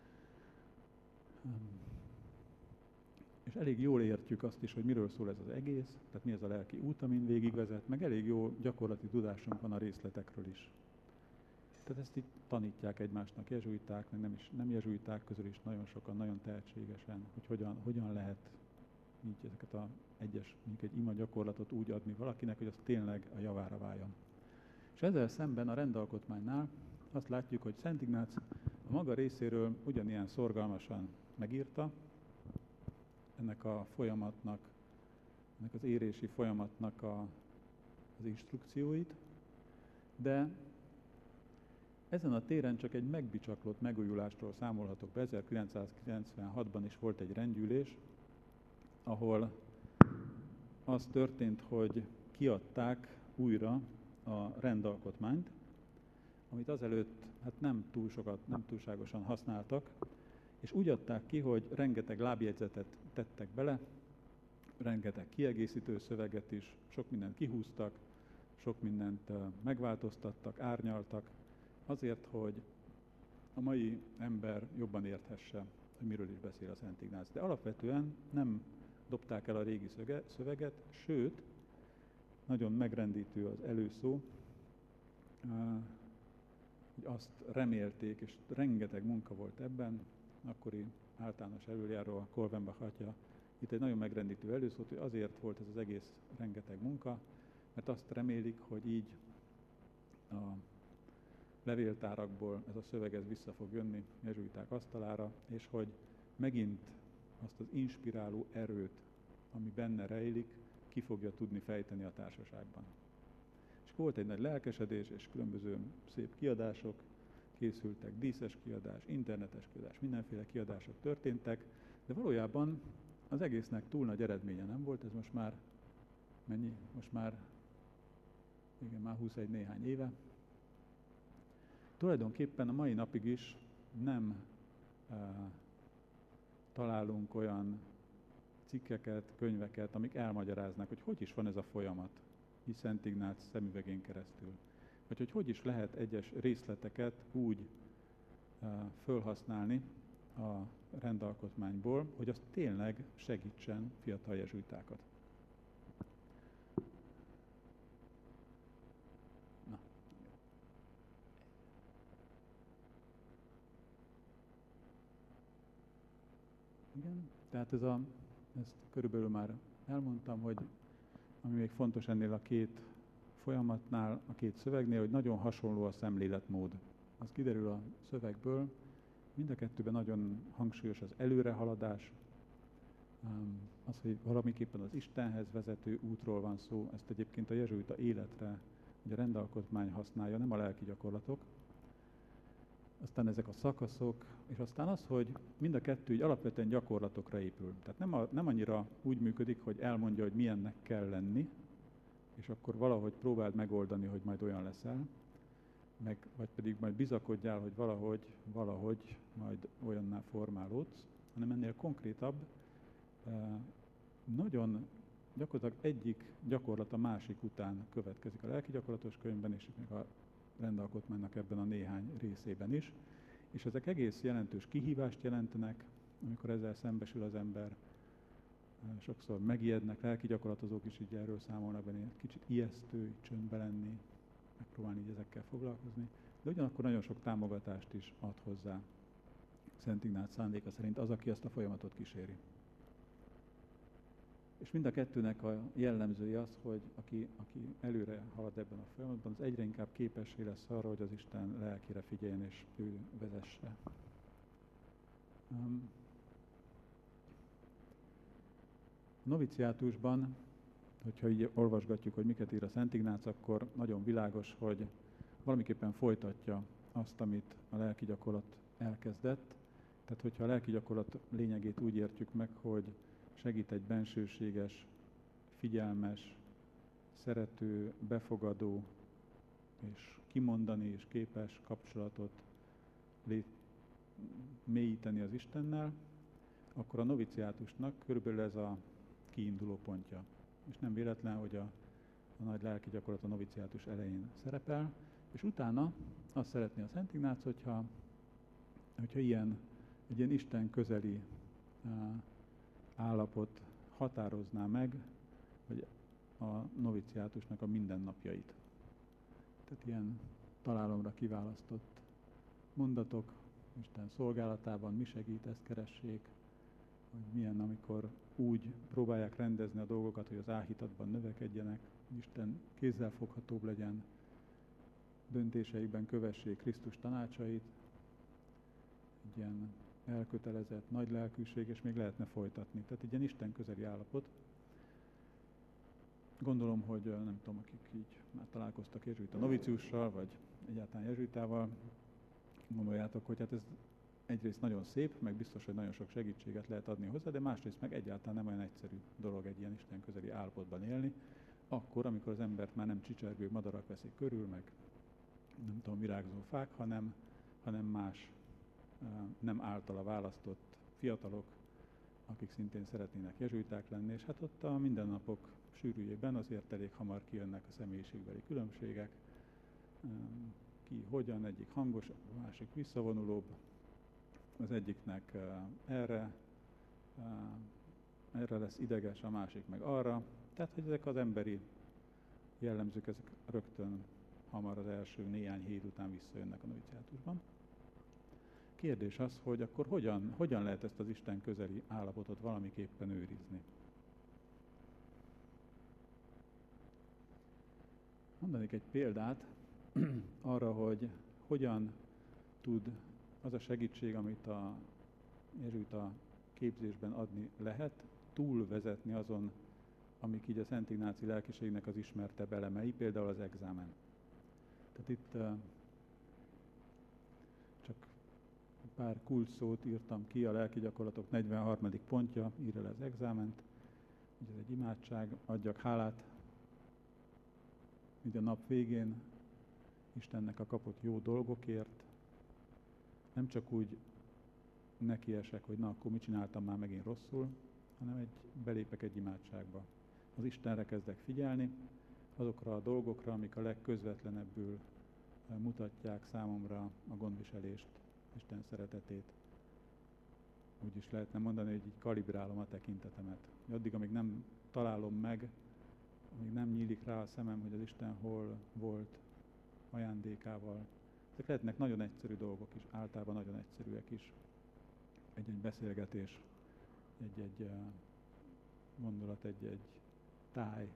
És elég jól értjük azt is, hogy miről szól ez az egész, tehát mi ez a lelki út, amin végigvezet, meg elég jó gyakorlati tudásunk van a részletekről is. Tehát ezt így tanítják egymásnak jezsuiták, meg nem jezsuiták közül is nagyon sokan, nagyon tehetségesen, hogy hogyan lehet így ezeket mondjuk egy ima gyakorlatot úgy adni valakinek, hogy az tényleg a javára váljon. És ezzel szemben a rendalkotmánynál azt látjuk, hogy Szent Ignác a maga részéről ugyanilyen szorgalmasan megírta ennek a folyamatnak, ennek az érési folyamatnak az instrukcióit, de ezen a téren csak egy megbicsaklott megújulástól számolhatok be. 1996-ban is volt egy rendgyűlés, ahol az történt, hogy kiadták újra a rendalkotmányt, amit azelőtt nem túlságosan használtak, És úgy adták ki, hogy rengeteg lábjegyzetet tettek bele, rengeteg kiegészítő szöveget is, sok mindent kihúztak, sok mindent megváltoztattak, árnyaltak, azért, hogy a mai ember jobban érthesse, hogy miről is beszél a Szent Ignác. De alapvetően nem dobták el a régi szöveget, sőt, nagyon megrendítő az előszó, hogy azt remélték, és rengeteg munka volt ebben, akkori általános előjáró, a Kolvenbach atya, itt egy nagyon megrendítő előszót, hogy azért volt ez az egész rengeteg munka, mert azt remélik, hogy így a levéltárakból ez a szöveg ez vissza fog jönni jezsuiták asztalára, és hogy megint azt az inspiráló erőt, ami benne rejlik, ki fogja tudni fejteni a társaságban. És volt egy nagy lelkesedés, és különböző szép kiadások készültek, díszes kiadás, internetes kiadás, mindenféle kiadások történtek, de valójában az egésznek túl nagy eredménye nem volt, ez most már mennyi? Most már 21 néhány éve. Tulajdonképpen a mai napig is nem találunk olyan cikkeket, könyveket, amik elmagyaráznák, hogy is van ez a folyamat, így Szent Ignác szemüvegén keresztül. Vagy hogy is lehet egyes részleteket úgy fölhasználni a rendalkotmányból, hogy az tényleg segítsen fiatal jezsuitákat. Na. Igen, tehát ezt körülbelül már elmondtam, hogy ami még fontos ennél a két folyamatnál, a két szövegnél, hogy nagyon hasonló a szemléletmód. Az kiderül a szövegből, mind a kettőben nagyon hangsúlyos az előrehaladás, az, hogy valamiképpen az Istenhez vezető útról van szó, ezt egyébként a jezsuita életre, ugye a rendalkotmány használja, nem a lelki gyakorlatok. Aztán ezek a szakaszok, és aztán az, hogy mind a kettő így alapvetően gyakorlatokra épül. Tehát nem annyira úgy működik, hogy elmondja, hogy milyennek kell lenni, és akkor valahogy próbáld megoldani, hogy majd olyan leszel, vagy pedig majd bizakodjál, hogy valahogy majd olyanná formálódsz, hanem ennél konkrétabb, nagyon gyakorlatilag egyik gyakorlat a másik után következik a lelki gyakorlatos könyvben, és még a rendalkotmánynak ebben a néhány részében is. És ezek egész jelentős kihívást jelentenek, amikor ezzel szembesül az ember. Sokszor megijednek, lelki gyakorlatozók is így erről számolnak benne, kicsit ijesztő, csöndbe lenni, megpróbálni így ezekkel foglalkozni, de ugyanakkor nagyon sok támogatást is ad hozzá Szent Ignác szándéka szerint az, aki ezt a folyamatot kíséri. És mind a kettőnek a jellemzője az, hogy aki előre halad ebben a folyamatban, az egyre inkább képessé lesz arra, hogy az Isten lelkére figyeljen és ő vezesse. A noviciátusban, hogyha így olvasgatjuk, hogy miket ír a Szent Ignác, akkor nagyon világos, hogy valamiképpen folytatja azt, amit a lelki gyakorlat elkezdett. Tehát, hogyha a lelki gyakorlat lényegét úgy értjük meg, hogy segít egy bensőséges, figyelmes, szerető, befogadó és kimondani és képes kapcsolatot mélyíteni az Istennel, akkor a noviciátusnak körülbelül ez a kiinduló pontja. És nem véletlen, hogy a nagy lelki gyakorlat a noviciátus elején szerepel, és utána azt szeretné a Szent Ignác, hogyha egy ilyen Isten közeli állapot határozná meg, hogy a noviciátusnak a mindennapjait. Tehát ilyen találomra kiválasztott mondatok, Isten szolgálatában mi segít, ezt keressék, hogy milyen, amikor úgy próbálják rendezni a dolgokat, hogy az áhítatban növekedjenek, Isten kézzelfoghatóbb legyen, döntéseikben kövessék Krisztus tanácsait, egy ilyen elkötelezett, nagy lelkűség, és még lehetne folytatni. Tehát egy ilyen Isten közeli állapot. Gondolom, hogy nem tudom, akik így már találkoztak jezsuita noviciussal, vagy egyáltalán jezsuitával, gondoljátok, hogy hát ez egyrészt nagyon szép, meg biztos, hogy nagyon sok segítséget lehet adni hozzá, de másrészt meg egyáltalán nem olyan egyszerű dolog egy ilyen Isten közeli állapotban élni, akkor, amikor az embert már nem csicsergő madarak veszik körül, meg nem tudom, virágzó fák, hanem más nem általa választott fiatalok, akik szintén szeretnének jezsuiták lenni, és hát ott a mindennapok sűrűjében azért elég hamar kijönnek a személyiségbeli különbségek. Ki hogyan, egyik hangos, a másik visszavonulóbb, az egyiknek erre lesz ideges, a másik meg arra. Tehát, hogy ezek az emberi jellemzők, ezek rögtön hamar az első néhány hét után visszajönnek a noviciátusban. Kérdés az, hogy akkor hogyan lehet ezt az Isten közeli állapotot valamiképpen őrizni. Mondanék egy példát arra, hogy hogyan tud az a segítség, amit a jezsuita képzésben adni lehet, túlvezetni azon, amik így a Szent Ignáci lelkiségnek az ismertebb elemei, például az exámen. Tehát itt csak pár kulcsszót írtam ki, a lelki gyakorlatok 43. pontja, írja le az exáment. Ugye ez egy imádság, adjak hálát így a nap végén Istennek a kapott jó dolgokért. Nem csak úgy nekiesek, hogy na, akkor mit csináltam már megint rosszul, hanem belépek egy imádságba. Az Istenre kezdek figyelni, azokra a dolgokra, amik a legközvetlenebbül mutatják számomra a gondviselést, Isten szeretetét. Úgy is lehetne mondani, hogy így kalibrálom a tekintetemet. Addig, amíg nem találom meg, amíg nem nyílik rá a szemem, hogy az Isten hol volt ajándékával. Ezek lehetnek nagyon egyszerű dolgok is, általában nagyon egyszerűek is. Egy-egy beszélgetés, egy-egy gondolat, egy-egy táj.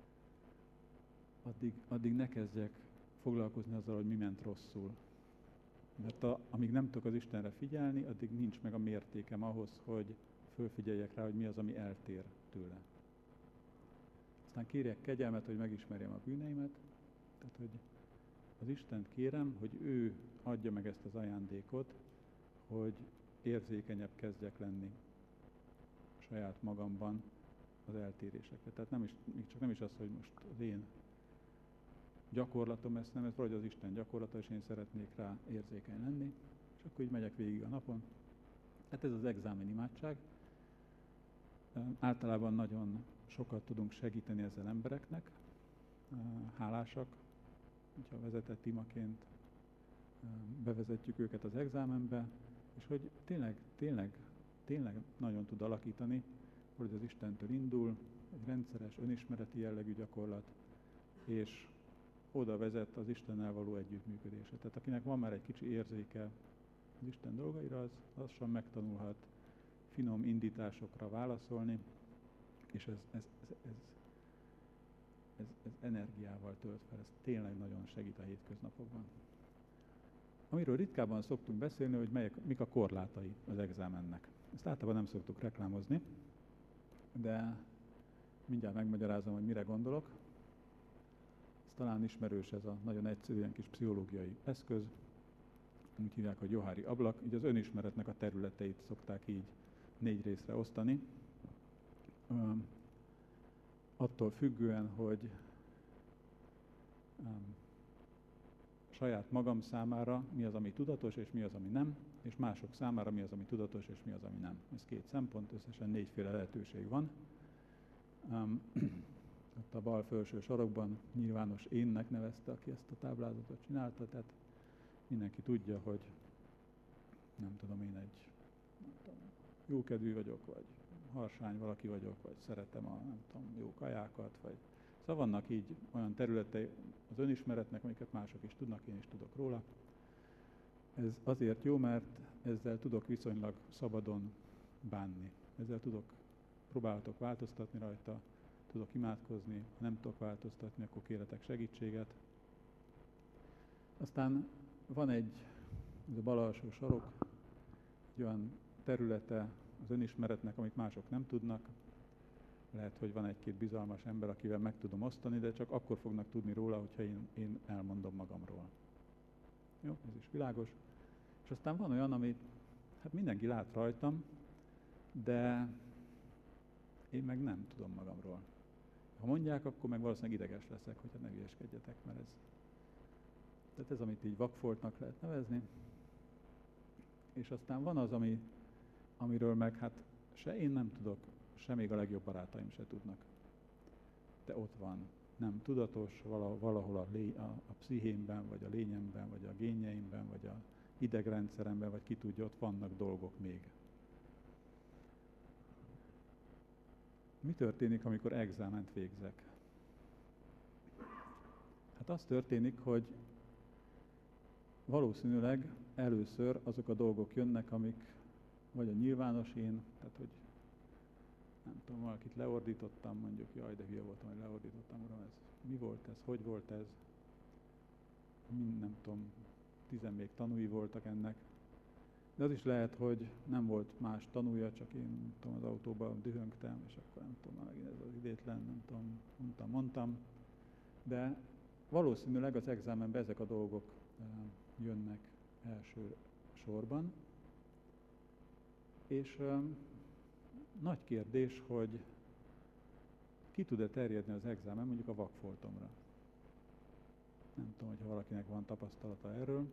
Addig ne kezdjek foglalkozni azzal, hogy mi ment rosszul. Mert amíg nem tudok az Istenre figyelni, addig nincs meg a mértékem ahhoz, hogy fölfigyeljek rá, hogy mi az, ami eltér tőle. Aztán kérjek kegyelmet, hogy megismerjem a bűneimet, tehát hogy az Istent kérem, hogy ő adja meg ezt az ajándékot, hogy érzékenyebb kezdjek lenni saját magamban az eltérésekre. Tehát még csak nem is az, hogy most az én gyakorlatom ezt nem, ez valahogy az Isten gyakorlata, és én szeretnék rá érzékeny lenni, és akkor így megyek végig a napon. Hát ez az exámen imádság. Általában nagyon sokat tudunk segíteni ezzel embereknek, hálásak, hogyha vezetett imaként bevezetjük őket az exámenbe, és hogy tényleg nagyon tud alakítani, hogy az Istentől indul, egy rendszeres, önismereti jellegű gyakorlat, és oda vezet az Istennel való együttműködésre. Tehát akinek van már egy kicsi érzéke az Isten dolgaira, az lassan megtanulhat finom indításokra válaszolni, és ez energiával tölt fel, ez tényleg nagyon segít a hétköznapokban. Amiről ritkábban szoktunk beszélni, hogy mik a korlátai az exámennek. Ezt általában nem szoktuk reklámozni, de mindjárt megmagyarázom, hogy mire gondolok. Ez talán ismerős, ez a nagyon egyszerű ilyen kis pszichológiai eszköz. Úgy hívják, hogy Johari ablak. Így az önismeretnek a területeit szokták így 4 részre osztani. Attól függően, hogy saját magam számára mi az, ami tudatos, és mi az, ami nem, és mások számára mi az, ami tudatos, és mi az, ami nem. Ez 2 szempont, összesen 4 féle lehetőség van. Ott a bal felső sarokban nyilvános énnek nevezte, aki ezt a táblázatot csinálta, tehát mindenki tudja, hogy nem tudom, én jókedvű vagyok, vagy harsány valaki vagyok, vagy szeretem a jó kajákat, vagy szóval vannak így olyan területei az önismeretnek, amiket mások is tudnak, én is tudok róla. Ez azért jó, mert ezzel tudok viszonylag szabadon bánni. Ezzel próbálhatok változtatni rajta, tudok imádkozni, ha nem tudok változtatni, akkor kérhetek segítséget. Aztán van ez a bal alsó sarok, egy olyan területe az önismeretnek, amit mások nem tudnak. Lehet, hogy van 1-2 bizalmas ember, akivel meg tudom osztani, de csak akkor fognak tudni róla, hogyha én elmondom magamról. Jó, ez is világos. És aztán van olyan, amit hát mindenki lát rajtam, de én meg nem tudom magamról. Ha mondják, akkor meg valószínűleg ideges leszek, hogyha ne hülyeskedjetek, mert tehát ez, amit így vakfoltnak lehet nevezni. És aztán van az, amiről meg hát se én nem tudok, se még a legjobb barátaim se tudnak. De ott van. Nem tudatos, valahol a pszichémben, vagy a lényemben, vagy a génjeimben, vagy a idegrendszeremben, vagy ki tudja, ott vannak dolgok még. Mi történik, amikor exáment végzek? Hát az történik, hogy valószínűleg először azok a dolgok jönnek, amik vagy a nyilvános én, tehát hogy nem tudom, valakit leordítottam, mondjuk, jaj, de hülye voltam, hogy leordítottam, uram, ez mi volt ez, hogy volt ez, nem tudom, 10 még tanúi voltak ennek. De az is lehet, hogy nem volt más tanúja, csak én, nem tudom, az autóban dühöngtem, és akkor nem tudom, megint ez az idétlen, nem tudom, mondtam. De valószínűleg az exámenben ezek a dolgok jönnek első sorban. És nagy kérdés, hogy ki tud-e terjedni az exámen mondjuk a vakfoltomra. Nem tudom, hogy valakinek van tapasztalata erről.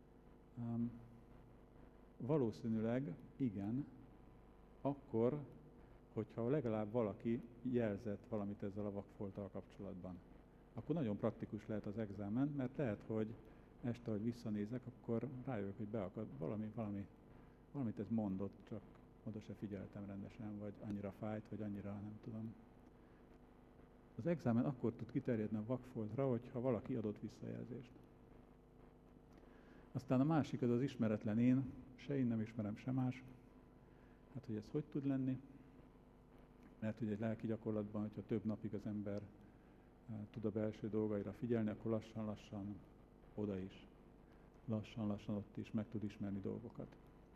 Valószínűleg igen, akkor, hogyha legalább valaki jelzett valamit ezzel a vakfolttal kapcsolatban. Akkor nagyon praktikus lehet az exámen, mert lehet, hogy este, hogy visszanézek, akkor rájövök, hogy beakad valamit ez mondott, csak oda se figyeltem rendesen, vagy annyira fájt, vagy annyira nem tudom. Az exámen akkor tud kiterjedni a vakfoltra, hogyha valaki adott visszajelzést. Aztán a másik az ismeretlen én, se én nem ismerem, se más. Hát, hogy ez hogy tud lenni? Lehet, hogy egy lelki gyakorlatban, hogyha több napig az ember tud a belső dolgaira figyelni, akkor lassan-lassan oda is, lassan-lassan ott is meg tud ismerni dolgokat.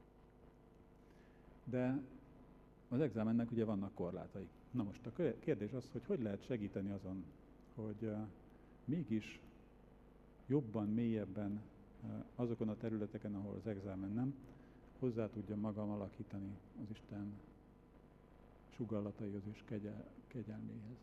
De az exámennek ugye vannak korlátai. Na most a kérdés az, hogy lehet segíteni azon, hogy mégis jobban, mélyebben azokon a területeken, ahol az exámen nem, hozzá tudjam magam alakítani az Isten sugallataihoz és kegyelméhez.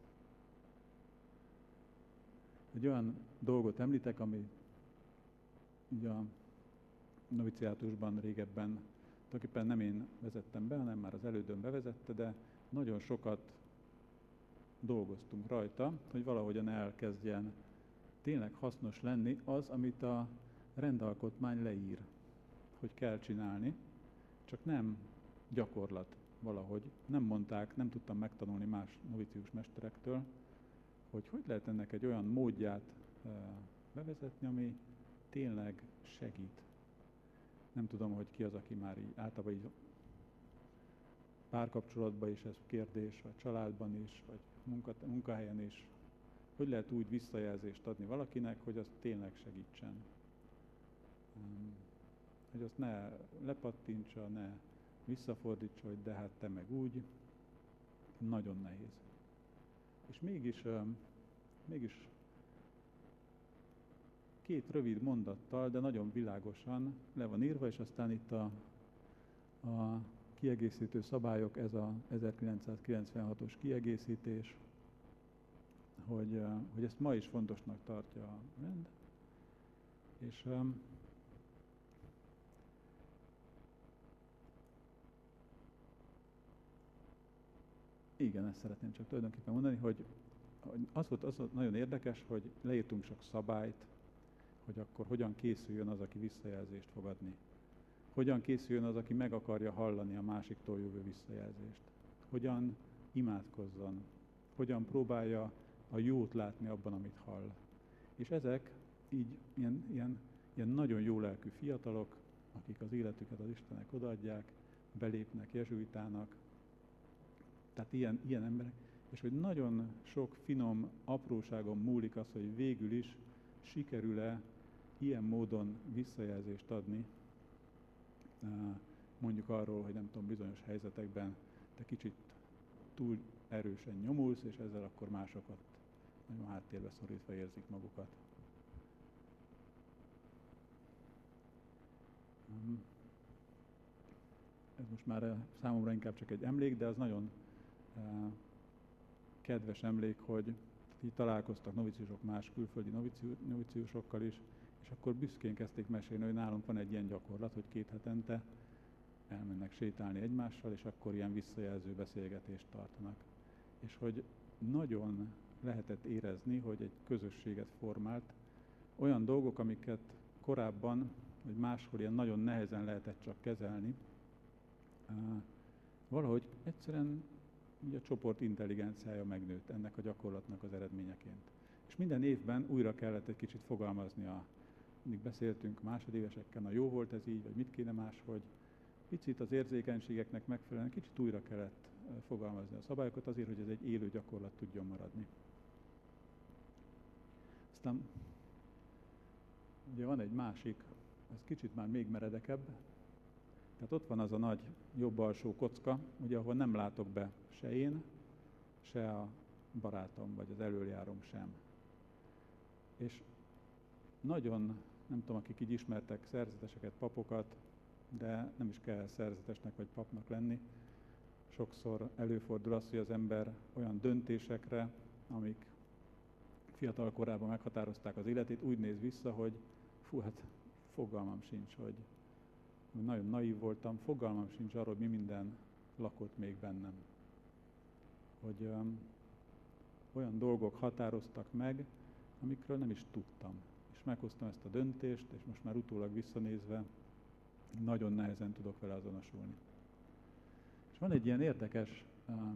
Egy olyan dolgot említek, ami ugye a noviciátusban régebben tulajdonképpen nem én vezettem be, hanem már az elődöm bevezette, de nagyon sokat dolgoztunk rajta, hogy valahogyan elkezdjen tényleg hasznos lenni az, amit a rendalkotmány leír, hogy kell csinálni, csak nem gyakorlat valahogy. Nem mondták, nem tudtam megtanulni más novicius mesterektől, hogy lehet ennek egy olyan módját bevezetni, ami tényleg segít. Nem tudom, hogy ki az, aki már így általában így párkapcsolatban is ez kérdés, vagy családban is, vagy munkahelyen is. Hogy lehet úgy visszajelzést adni valakinek, hogy az tényleg segítsen. Hogy azt ne lepattintsa, ne visszafordítsa, hogy de hát te meg úgy. Nagyon nehéz. És mégis két rövid mondattal, de nagyon világosan le van írva, és aztán itt a kiegészítő szabályok, ez a 1996-os kiegészítés, hogy ezt ma is fontosnak tartja a rend. És igen, ezt szeretném csak tulajdonképpen mondani, hogy az volt nagyon érdekes, hogy leírtunk sok szabályt, hogy akkor hogyan készüljön az, aki visszajelzést fog adni. Hogyan készüljön az, aki meg akarja hallani a másiktól jövő visszajelzést. Hogyan imádkozzon. Hogyan próbálja a jót látni abban, amit hall. És ezek így ilyen nagyon jó lelkű fiatalok, akik az életüket az Istennek odaadják, belépnek jezsuitának. Tehát ilyen emberek. És hogy nagyon sok finom apróságon múlik az, hogy végül is sikerül-e ilyen módon visszajelzést adni, mondjuk arról, hogy nem tudom, bizonyos helyzetekben te kicsit túl erősen nyomulsz, és ezzel akkor másokat nagyon háttérbe szorítva érzik magukat. Ez most már számomra inkább csak egy emlék, de az nagyon kedves emlék, hogy így találkoztak noviciusok más külföldi noviciusokkal is, És akkor büszkén kezdték mesélni, hogy nálunk van egy ilyen gyakorlat, hogy 2 hetente elmennek sétálni egymással, és akkor ilyen visszajelző beszélgetést tartanak. És hogy nagyon lehetett érezni, hogy egy közösséget formált, olyan dolgok, amiket korábban, vagy máshol ilyen nagyon nehezen lehetett csak kezelni, valahogy egyszerűen ugye a csoport intelligenciája megnőtt ennek a gyakorlatnak az eredményeként. És minden évben újra kellett egy kicsit fogalmazni, mindig beszéltünk másodévesekkel, jó volt ez így, vagy mit kéne máshogy. Picit az érzékenységeknek megfelelően kicsit újra kellett fogalmazni a szabályokat azért, hogy ez egy élő gyakorlat tudjon maradni. Aztán ugye van egy másik, ez kicsit már még meredekebb, tehát ott van az a nagy jobb alsó kocka, ugye, ahol nem látok be se én, se a barátom, vagy az elöljárom sem. És nagyon, nem tudom, akik így ismertek szerzeteseket, papokat, de nem is kell szerzetesnek vagy papnak lenni. Sokszor előfordul az, hogy az ember olyan döntésekre, amik fiatal korában meghatározták az életét, úgy néz vissza, hogy hát fogalmam sincs, hogy nagyon naív voltam, fogalmam sincs arról, hogy mi minden lakott még bennem. Hogy olyan dolgok határoztak meg, amikről nem is tudtam. És meghoztam ezt a döntést, és most már utólag visszanézve nagyon nehezen tudok vele azonosulni. És van egy ilyen érdekes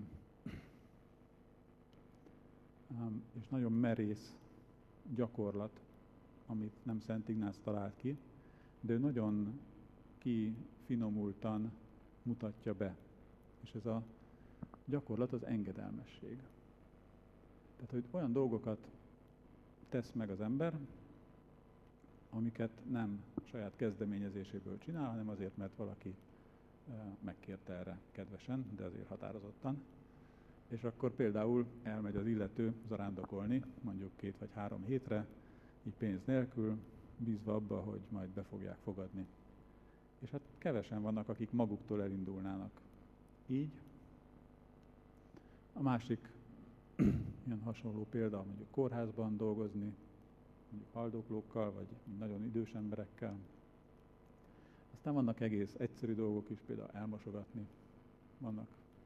és nagyon merész gyakorlat, amit nem Szent Ignác talált ki, de ő nagyon kifinomultan mutatja be. És ez a gyakorlat az engedelmesség. Tehát, hogy olyan dolgokat tesz meg az ember, amiket nem saját kezdeményezéséből csinál, hanem azért, mert valaki megkérte erre kedvesen, de azért határozottan. És akkor például elmegy az illető zarándokolni, mondjuk 2 vagy 3 hétre, így pénz nélkül, bízva abba, hogy majd be fogják fogadni. És hát kevesen vannak, akik maguktól elindulnának így. A másik ilyen hasonló példa, mondjuk kórházban dolgozni, mondjuk haldoklókkal, vagy nagyon idős emberekkel. Aztán vannak egész egyszerű dolgok is, például elmosogatni. Vannak.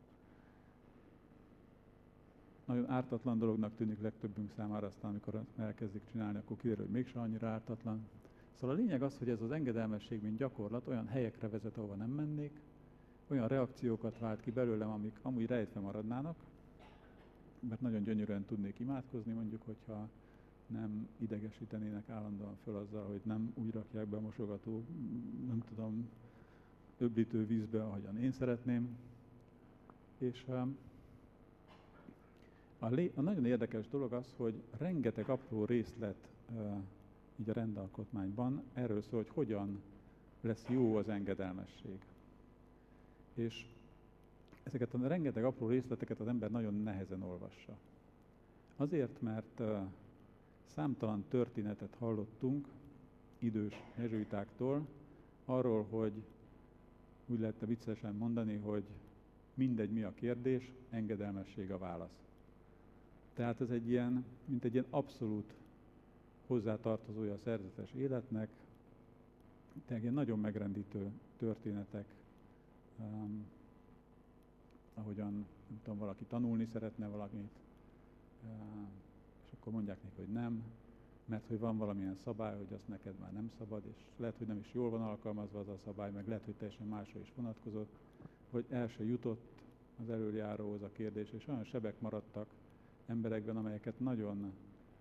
Nagyon ártatlan dolognak tűnik legtöbbünk számára, aztán amikor elkezdik csinálni, akkor kiderül, hogy mégsem annyira ártatlan. Szóval a lényeg az, hogy ez az engedelmesség, mint gyakorlat olyan helyekre vezet, ahova nem mennék, olyan reakciókat vált ki belőlem, amik amúgy rejtve maradnának, mert nagyon gyönyörűen tudnék imádkozni, mondjuk, hogyha nem idegesítenének állandóan föl azzal, hogy nem úgy rakják be a mosogató, nem tudom, öblítő vízbe, ahogyan én szeretném. És a nagyon érdekes dolog az, hogy rengeteg apró részlet így a rendalkotmányban erről szól, hogy hogyan lesz jó az engedelmesség. És ezeket a rengeteg apró részleteket az ember nagyon nehezen olvassa. Azért, mert számtalan történetet hallottunk idős jezsuitáktól arról, hogy úgy lehetne viccesen mondani, hogy mindegy mi a kérdés, engedelmesség a válasz. Tehát ez egy ilyen, mint egy ilyen abszolút hozzátartozója a szerzetes életnek, tehát ilyen nagyon megrendítő történetek, ahogyan, nem tudom, valaki tanulni szeretne valamit, és akkor mondják neki, hogy nem, mert hogy van valamilyen szabály, hogy azt neked már nem szabad, és lehet, hogy nem is jól van alkalmazva az a szabály, meg lehet, hogy teljesen másra is vonatkozott, vagy el se jutott az elöljáróhoz a kérdés, és olyan sebek maradtak emberekben, amelyeket nagyon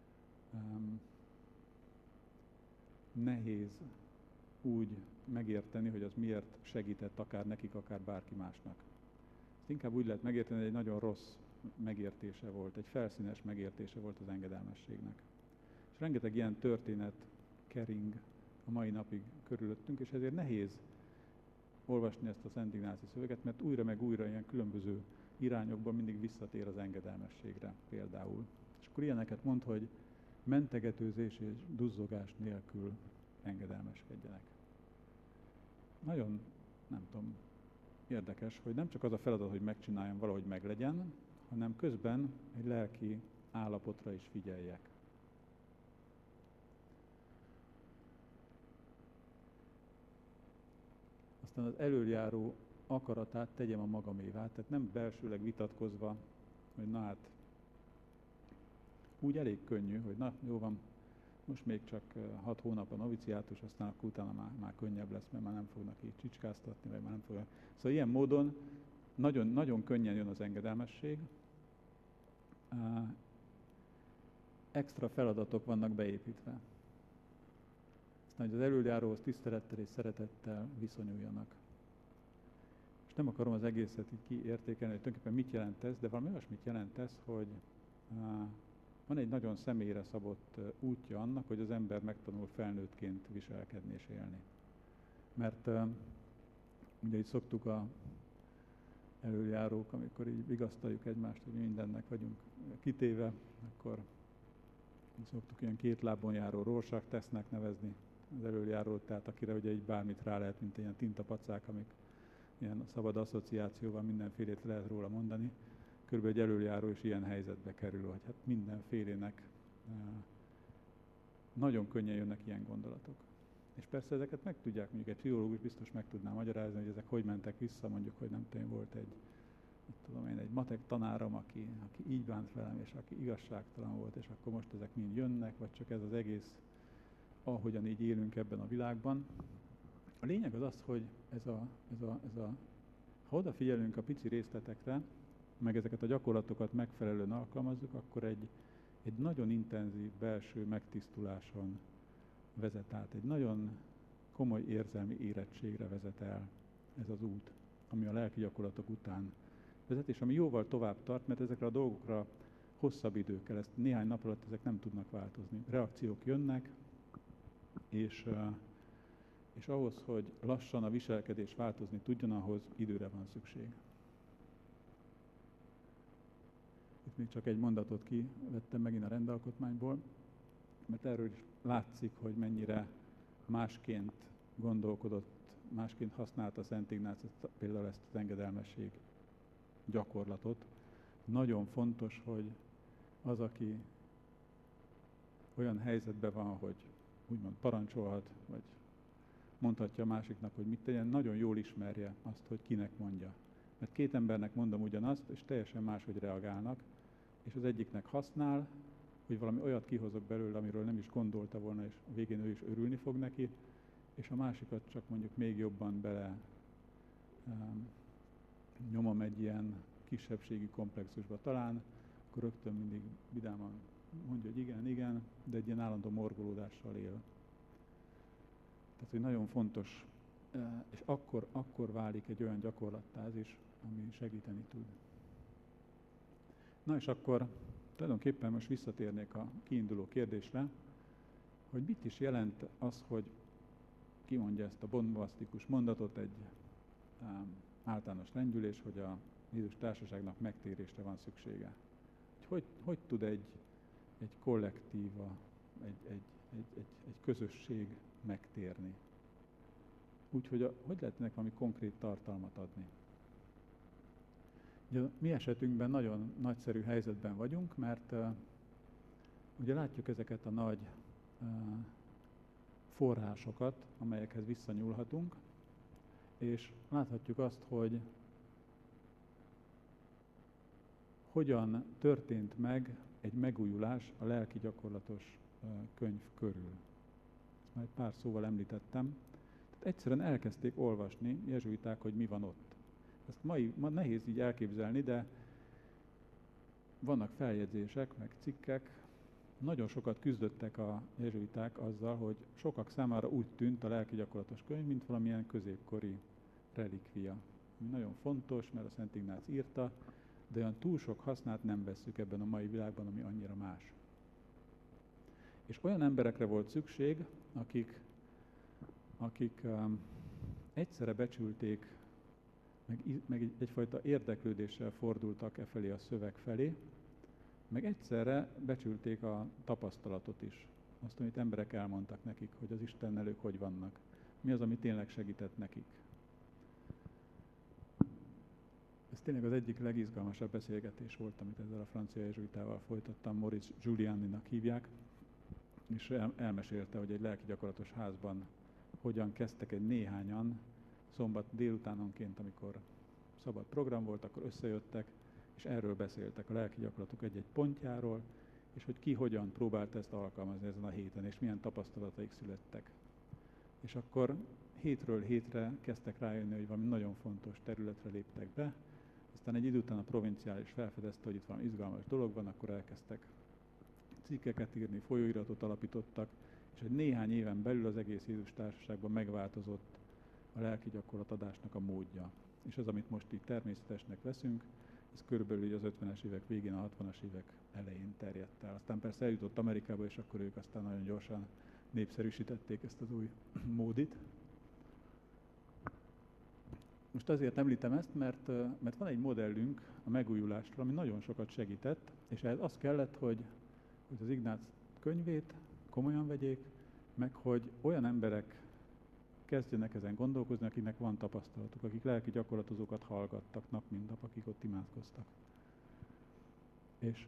nehéz úgy megérteni, hogy az miért segített akár nekik, akár bárki másnak. Ezt inkább úgy lehet megérteni, hogy egy nagyon rossz megértése volt, egy felszínes megértése volt az engedelmességnek. És rengeteg ilyen történet kering a mai napig körülöttünk, és ezért nehéz olvasni ezt a Szent Ignáci szöveget, mert újra meg újra ilyen különböző irányokban mindig visszatér az engedelmességre például. És akkor ilyeneket mond, hogy mentegetőzés és duzzogás nélkül engedelmeskedjenek. Nagyon, nem tudom, érdekes, hogy nem csak az a feladat, hogy megcsináljam, valahogy meglegyen, hanem közben egy lelki állapotra is figyeljek. aztán az elöljáró akaratát tegyem a magamévá, tehát nem belsőleg vitatkozva, hogy na hát, úgy elég könnyű, hogy na, jó van, most még csak 6 hónap a noviciátus, aztán akkor utána már könnyebb lesz, mert már nem fognak így csicskáztatni, vagy már nem fognak. Szóval ilyen módon nagyon, nagyon könnyen jön az engedelmesség. Extra feladatok vannak beépítve. Aztán, hogy az elöljáróhoz tisztelettel és szeretettel viszonyuljanak. És nem akarom az egészet így kiértékelni, hogy tulajdonképpen mit jelent ez, de valami olyasmit jelent ez, hogy van egy nagyon személyre szabott útja annak, hogy az ember megtanul felnőttként viselkedni és élni. Mert ugye így szoktuk a elöljárók, amikor így vigasztaljuk egymást, hogy mindennek vagyunk kitéve, akkor szoktuk ilyen 2 lábon járó Rorschach tesznek nevezni az elöljárót, tehát akire ugye így bármit rá lehet, mint ilyen tintapacák, amik ilyen szabad asszociációval mindenfélét lehet róla mondani. Körülbelül egy elöljáró is ilyen helyzetbe kerül, hogy hát mindenfélének nagyon könnyen jönnek ilyen gondolatok. És persze ezeket meg tudják, mondjuk egy pszichológus biztos meg tudná magyarázni, hogy ezek hogy mentek vissza, mondjuk, hogy nem tudom, volt egy matek tanárom, aki így bánt velem, és aki igazságtalan volt, és akkor most ezek mind jönnek, vagy csak ez az egész, ahogyan így élünk ebben a világban. A lényeg az az, hogy ha odafigyelünk a pici részletekre, meg ezeket a gyakorlatokat megfelelően alkalmazzuk, akkor egy nagyon intenzív belső megtisztuláson vezet át, egy nagyon komoly érzelmi érettségre vezet el ez az út, ami a lelki gyakorlatok után vezet, és ami jóval tovább tart, mert ezekre a dolgokra hosszabb idő kell, ezt néhány nap alatt ezek nem tudnak változni. Reakciók jönnek, és ahhoz, hogy lassan a viselkedés változni tudjon, ahhoz időre van szükség. Itt még csak egy mondatot kivettem megint a rendalkotmányból, mert erről is látszik, hogy mennyire másként gondolkodott, másként használta Szent Ignác például ezt az engedelmesség gyakorlatot. Nagyon fontos, hogy az, aki olyan helyzetben van, hogy úgymond parancsolhat, vagy mondhatja a másiknak, hogy mit tegyen, nagyon jól ismerje azt, hogy kinek mondja. Mert 2 embernek mondom ugyanazt, és teljesen máshogy reagálnak, és az egyiknek használ, hogy valami olyat kihozok belőle, amiről nem is gondolta volna, és a végén ő is örülni fog neki, és a másikat csak mondjuk még jobban bele nyomom egy ilyen kisebbségi komplexusba talán, akkor rögtön mindig vidáman mondja, hogy igen, de egy ilyen állandó morgolódással él. Tehát, hogy nagyon fontos, és akkor válik egy olyan gyakorlattá ez is, ami segíteni tud. Na és akkor tulajdonképpen most visszatérnék a kiinduló kérdésre, hogy mit is jelent az, hogy kimondja ezt a bombasztikus mondatot, egy általános lendülés, hogy a Jézus társaságnak megtérésre van szüksége. Hogy tud egy kollektíva, egy közösség megtérni? Úgyhogy hogy lehet ennek valami konkrét tartalmat adni? Ugye, mi esetünkben nagyon nagyszerű helyzetben vagyunk, mert ugye látjuk ezeket a nagy forrásokat, amelyekhez visszanyúlhatunk, és láthatjuk azt, hogy hogyan történt meg egy megújulás a lelki gyakorlatos könyv körül. Ezt már egy pár szóval említettem. Tehát egyszerűen elkezdték olvasni jezsuiták, hogy mi van ott. Ezt ma nehéz így elképzelni, de vannak feljegyzések, meg cikkek. Nagyon sokat küzdöttek a jezsuiták azzal, hogy sokak számára úgy tűnt a lelki gyakorlatos könyv, mint valamilyen középkori relikvia. Ami nagyon fontos, mert a Szent Ignác írta, de olyan túl sok hasznát nem vesszük ebben a mai világban, ami annyira más. És olyan emberekre volt szükség, akik egyszerre becsülték, meg egyfajta érdeklődéssel fordultak e felé a szöveg felé, meg egyszerre becsülték a tapasztalatot is. Azt, amit emberek elmondtak nekik, hogy az Istennel ők hogy vannak. Mi az, ami tényleg segített nekik. Ez tényleg az egyik legizgalmasabb beszélgetés volt, amit ezzel a francia jezsuitával folytattam, Maurice Giulianinak hívják, és elmesélte, hogy egy lelki gyakorlatos házban hogyan kezdtek egy néhányan szombat délutánonként, amikor szabad program volt, akkor összejöttek, és erről beszéltek a lelki gyakorlatok egy-egy pontjáról, és hogy ki hogyan próbált ezt alkalmazni ezen a héten, és milyen tapasztalataik születtek. És akkor hétről hétre kezdtek rájönni, hogy valami nagyon fontos területre léptek be, aztán egy idő után a provinciális felfedezte, hogy itt valami izgalmas dolog van, akkor elkezdtek cikkeket írni, folyóiratot alapítottak, és egy néhány éven belül az egész Jézus Társaságban megváltozott a lelki gyakorlatadásnak a módja. És az, amit most itt természetesnek veszünk, ez körülbelül az 50-es évek végén, a 60-as évek elején terjedt el. Aztán persze eljutott Amerikába, és akkor ők aztán nagyon gyorsan népszerűsítették ezt az új módit. Most azért említem ezt, mert van egy modellünk a megújulásra, ami nagyon sokat segített, és ehhez az kellett, hogy az Ignác könyvét komolyan vegyék, meg hogy olyan emberek kezdjenek ezen gondolkozni, akiknek van tapasztalatuk, akik lelki gyakorlatozókat hallgattak nap mint nap, akik ott imádkoztak. És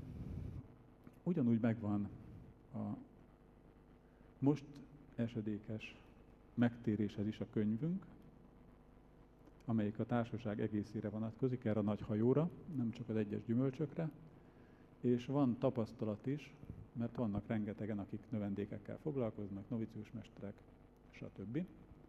ugyanúgy megvan a most esedékes megtéréshez is a könyvünk, amelyik a társaság egészére vonatkozik, erre a nagy hajóra, nem csak az egyes gyümölcsökre, és van tapasztalat is, mert vannak rengetegen, akik növendékekkel foglalkoznak, novicius mesterek, stb.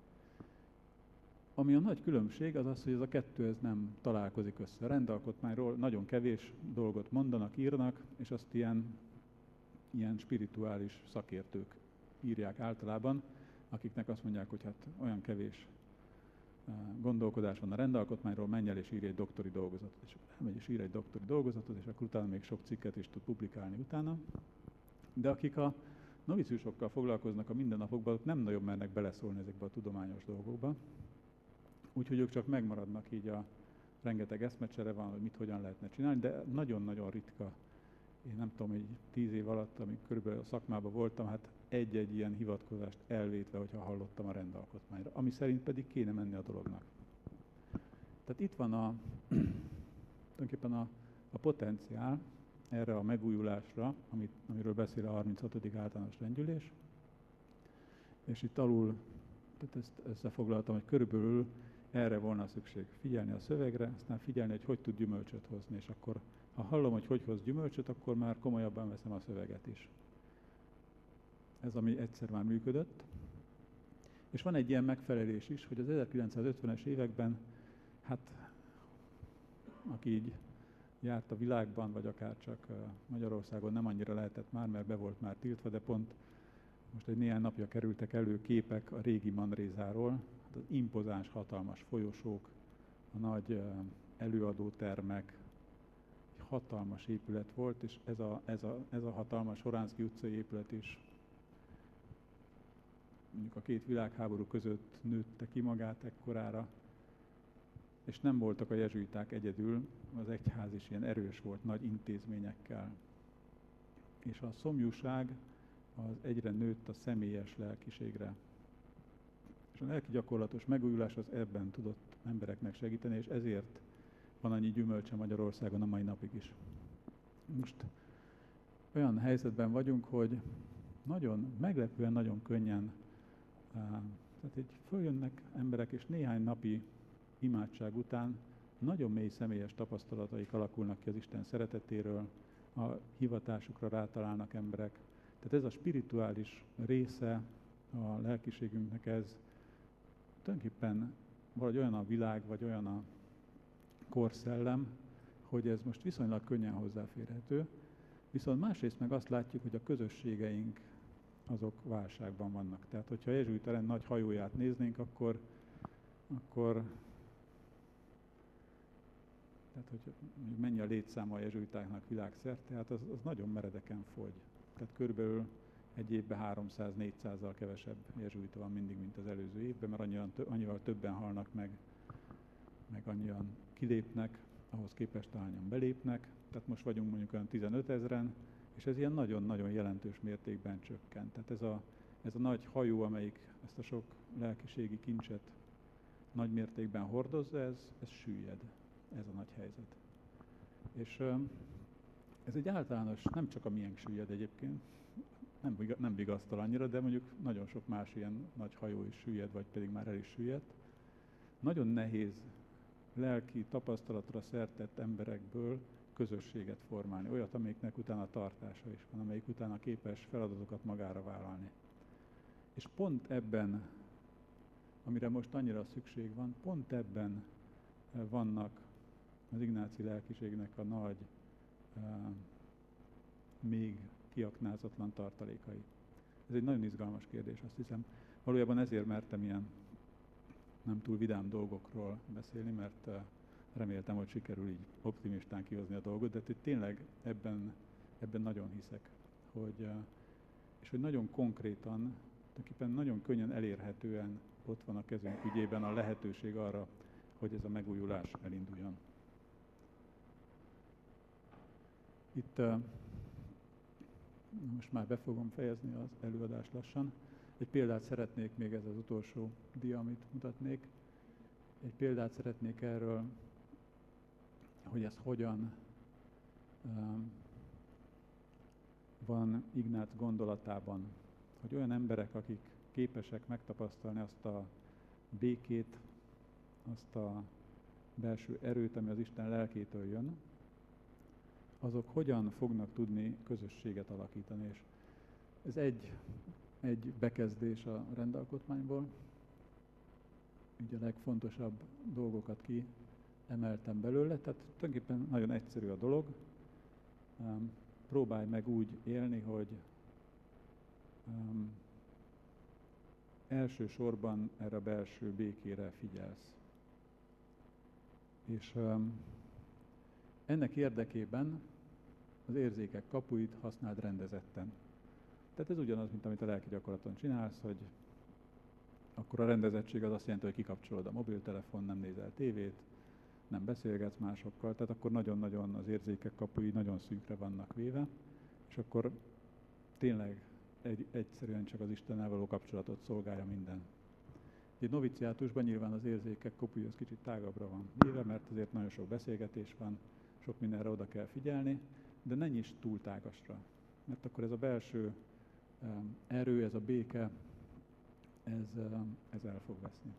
Ami a nagy különbség az az, hogy ez a kettő ez nem találkozik össze. A rendalkotmányról nagyon kevés dolgot mondanak, írnak, és azt ilyen spirituális szakértők írják általában, akiknek azt mondják, hogy hát olyan kevés gondolkodás van a rendalkotmányról, menj el és írj egy doktori dolgozatot. És elmegy és ír egy doktori dolgozatot, és akkor utána még sok cikket is tud publikálni utána. De akik a noviciusokkal foglalkoznak a mindennapokban, nem nagyon mernek beleszólni ezekbe a tudományos dolgokba. Úgyhogy ők csak megmaradnak, így a rengeteg eszmecsere van, hogy mit hogyan lehetne csinálni, de nagyon-nagyon ritka. Én nem tudom, hogy 10 év alatt, amíg körülbelül a szakmában voltam, hát egy-egy ilyen hivatkozást elvétve, hogyha hallottam a rendalkotmányra, ami szerint pedig kéne menni a dolognak. Tehát itt van tulajdonképpen a potenciál erre a megújulásra, amiről beszél a 36. általános rendgyűlés, és itt alul, tehát ezt összefoglaltam, hogy körülbelül erre volna szükség. Figyelni a szövegre, aztán figyelni, hogy tud gyümölcsöt hozni, és akkor ha hallom, hogy hoz gyümölcsöt, akkor már komolyabban veszem a szöveget is. Ez, ami egyszer már működött. És van egy ilyen megfelelés is, hogy az 1950-es években, hát aki így járt a világban, vagy akár csak Magyarországon nem annyira lehetett már, mert be volt már tiltva, de pont most egy néhány napja kerültek elő képek a régi Manrézáról, hát az impozáns, hatalmas folyosók, a nagy előadótermek, egy hatalmas épület volt, és ez a hatalmas Horánszky utcai épület is mondjuk a két világháború között nőtte ki magát ekkorára, és nem voltak a jezsuiták egyedül, az egyház is ilyen erős volt, nagy intézményekkel. És a szomjúság az egyre nőtt a személyes lelkiségre. És a lelki gyakorlatos megújulás az ebben tudott embereknek segíteni, és ezért van annyi gyümölcse Magyarországon a mai napig is. Most olyan helyzetben vagyunk, hogy meglepően nagyon könnyen, tehát így följönnek emberek, és néhány napi imádság után nagyon mély személyes tapasztalataik alakulnak ki az Isten szeretetéről, a hivatásukra rátalálnak emberek. Tehát ez a spirituális része a lelkiségünknek, ez tulajdonképpen valahogy olyan a világ, vagy olyan a korszellem, hogy ez most viszonylag könnyen hozzáférhető, viszont másrészt meg azt látjuk, hogy a közösségeink azok válságban vannak. Tehát, hogyha a jezsuita rend nagy hajóját néznénk, akkor tehát, hogy mennyi a létszáma a jezsuitáknak világszerte, tehát az nagyon meredeken fogy. Tehát körülbelül egy évben 300-400-zal kevesebb jezsuita van mindig, mint az előző évben, mert annyival többen halnak meg annyian kilépnek, ahhoz képest annyian belépnek. Tehát most vagyunk mondjuk olyan 15 000-en, és ez ilyen nagyon-nagyon jelentős mértékben csökkent. Tehát ez a nagy hajó, amelyik ezt a sok lelkiségi kincset nagy mértékben hordozza, ez süllyed, ez a nagy helyzet. És ez egy általános, nem csak a miénk süllyed egyébként, nem vigasztal annyira, de mondjuk nagyon sok más ilyen nagy hajó is süllyed, vagy pedig már el is süllyedt. nagyon nehéz lelki tapasztalatra szert tett emberekből közösséget formálni, olyat, amelyiknek utána tartása is van, amelyik utána képes feladatokat magára vállalni. És pont ebben, amire most annyira szükség van, pont ebben vannak az ignáci lelkiségnek a nagy, még kiaknázatlan tartalékai. Ez egy nagyon izgalmas kérdés, azt hiszem. Valójában ezért mertem ilyen nem túl vidám dolgokról beszélni, mert reméltem, hogy sikerül így optimistán kihozni a dolgot, de tényleg ebben nagyon hiszek, és hogy nagyon konkrétan, tulajdonképpen nagyon könnyen elérhetően ott van a kezünk ügyében a lehetőség arra, hogy ez a megújulás elinduljon. Itt most már be fogom fejezni az előadást lassan. Egy példát szeretnék, még ez az utolsó dia, amit mutatnék. Egy példát szeretnék erről, hogy ez hogyan van Ignác gondolatában, hogy olyan emberek, akik képesek megtapasztalni azt a békét, azt a belső erőt, ami az Isten lelkétől jön, azok hogyan fognak tudni közösséget alakítani. És ez egy bekezdés a rendalkotmányból. Ugye a legfontosabb dolgokat kiemeltem belőle, tehát tulajdonképpen nagyon egyszerű a dolog. Próbálj meg úgy élni, hogy elsősorban erre a belső békére figyelsz. És ennek érdekében az érzékek kapuit használd rendezetten. Tehát ez ugyanaz, mint amit a lelki gyakorlaton csinálsz, hogy akkor a rendezettség az azt jelenti, hogy kikapcsolod a mobiltelefon, nem nézel tévét, nem beszélgetsz másokkal, tehát akkor nagyon-nagyon az érzékek kapui nagyon szűkre vannak véve, és akkor tényleg egyszerűen csak az Istennel való kapcsolatot szolgálja minden. Egy noviciátusban nyilván az érzékek kapuja az kicsit tágabbra van véve, mert azért nagyon sok beszélgetés van, sok mindenre oda kell figyelni, de ne nyisd túl tágasra, mert akkor ez a belső erő, ez a béke, ez el fog veszni.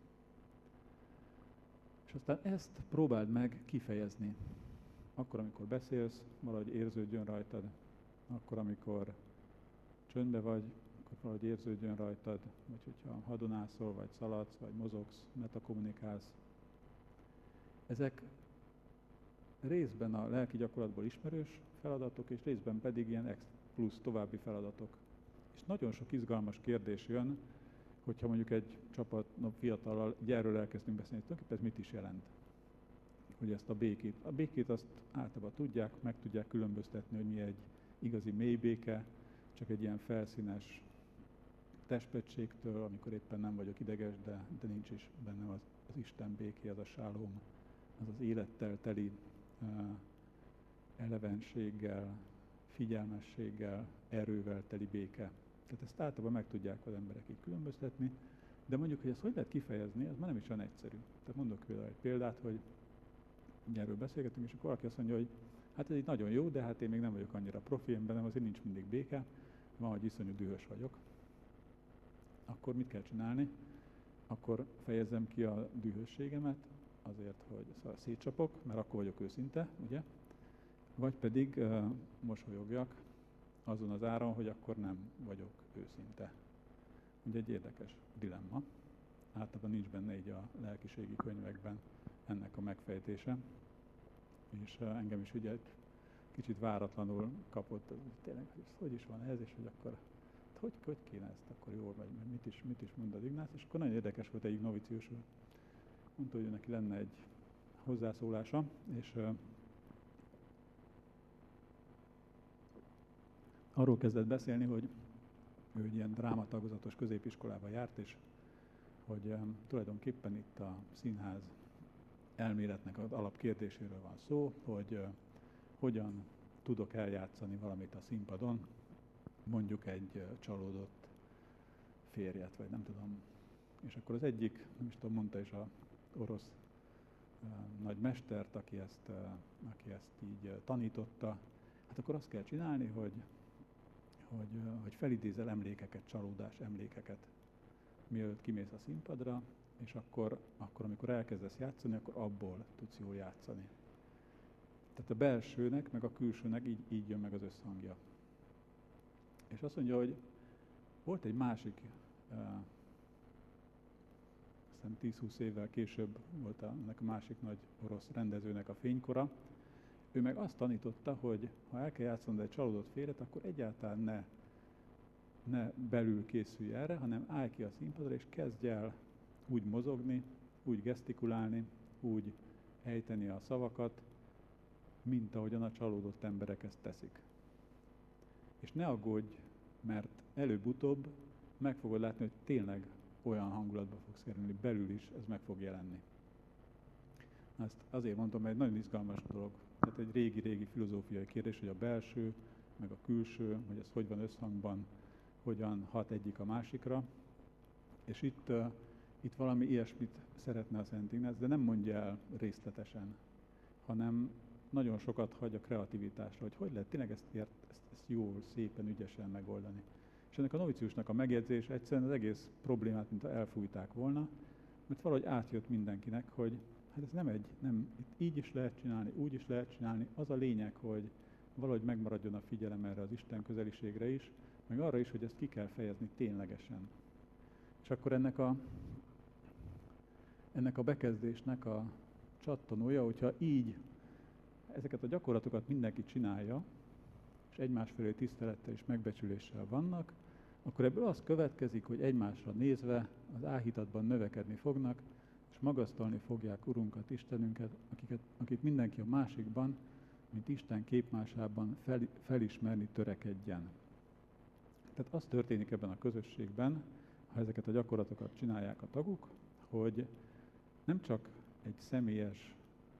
És aztán ezt próbáld meg kifejezni. Akkor, amikor beszélsz, valahogy érződjön rajtad. Akkor, amikor csöndbe vagy, akkor valahogy érződjön rajtad. Vagy hogyha hadonászol, vagy szaladsz, vagy mozogsz, metakommunikálsz. Ezek részben a lelki gyakorlatból ismerős feladatok, és részben pedig ilyen plusz további feladatok. És nagyon sok izgalmas kérdés jön, hogyha mondjuk egy csapat fiatallal erről elkezdünk beszélni, tulajdonképpen ez mit is jelent? Hogy ezt a békét. A békét azt általában tudják, meg tudják különböztetni, hogy mi egy igazi mély béke, csak egy ilyen felszínes testpettségtől, amikor éppen nem vagyok ideges, de nincs is bennem az Isten béké, az a sálom, az az élettel teli elevenséggel, figyelmességgel, erővel teli béke. Tehát ezt általában meg tudják az emberek így különböztetni, de mondjuk, hogy ezt hogy lehet kifejezni, ez már nem is olyan egyszerű. Tehát mondok például egy példát, hogy erről beszélgetünk, és akkor valaki azt mondja, hogy hát ez így nagyon jó, de hát én még nem vagyok annyira profi, én bennem azért nincs mindig béke, van, hogy iszonyú dühös vagyok. Akkor mit kell csinálni? Akkor fejezzem ki a dühösségemet, azért, hogy szétcsapok, mert akkor vagyok őszinte, ugye? Vagy pedig mosolyogjak azon az áron, hogy akkor nem vagyok őszinte. Ugye egy érdekes dilemma. Általában nincs benne így a lelkiségi könyvekben ennek a megfejtése. És engem is ugye egy kicsit váratlanul kapott, tényleg, hogy is van ez, és hogy akkor hogy kéne ezt akkor jól, vagy mit is mond az Ignác. És akkor nagyon érdekes volt egyik novicius, mondta, hogy neki lenne egy hozzászólása, és arról kezdett beszélni, hogy ő egy ilyen drámatagozatos középiskolába járt, és hogy tulajdonképpen itt a színház elméletnek az alapkérdéséről van szó, hogy hogyan tudok eljátszani valamit a színpadon, mondjuk egy csalódott férjet, vagy nem tudom. És akkor az egyik, nem is tudom, mondta is az orosz nagy mestert, aki ezt így tanította, hát akkor azt kell csinálni, hogy felidézel emlékeket, csalódás emlékeket, mielőtt kimész a színpadra, és akkor amikor elkezdesz játszani, akkor abból tudsz jól játszani. Tehát a belsőnek, meg a külsőnek így jön meg az összhangja. És azt mondja, hogy volt egy másik, azt hiszem 10-20 évvel később volt ennek a másik nagy orosz rendezőnek a fénykora. Ő meg azt tanította, hogy ha el kell játszanod egy csalódott félet, akkor egyáltalán ne belül készülj erre, hanem állj ki a színpadra, és kezdj el úgy mozogni, úgy gesztikulálni, úgy ejteni a szavakat, mint ahogyan a csalódott emberek ezt teszik. És ne aggódj, mert előbb-utóbb meg fogod látni, hogy tényleg olyan hangulatba fogsz kerülni, belül is ez meg fog jelenni. Ezt azért mondom, mert egy nagyon izgalmas dolog. Tehát egy régi-régi filozófiai kérdés, hogy a belső, meg a külső, hogy ez hogy van összhangban, hogyan hat egyik a másikra. És itt valami ilyesmit szeretne a Szent Ignác, de nem mondja el részletesen, hanem nagyon sokat hagy a kreativitásra, hogy lehet tényleg ezt jól, szépen, ügyesen megoldani. És ennek a noviciusnak a megjegyzés egyszerűen az egész problémát, mintha elfújták volna, mert valahogy átjött mindenkinek, hogy hát ez nem itt így is lehet csinálni, úgy is lehet csinálni. Az a lényeg, hogy valahogy megmaradjon a figyelem erre az Isten közeliségre is, meg arra is, hogy ezt ki kell fejezni ténylegesen. És akkor ennek a bekezdésnek a csattanója, hogyha így ezeket a gyakorlatokat mindenki csinálja, és egymás felé tisztelettel és megbecsüléssel vannak, akkor ebből az következik, hogy egymásra nézve az áhítatban növekedni fognak, és magasztalni fogják Urunkat, Istenünket, akit mindenki a másikban, mint Isten képmásában felismerni törekedjen. Tehát az történik ebben a közösségben, ha ezeket a gyakorlatokat csinálják a tagok, hogy nem csak egy személyes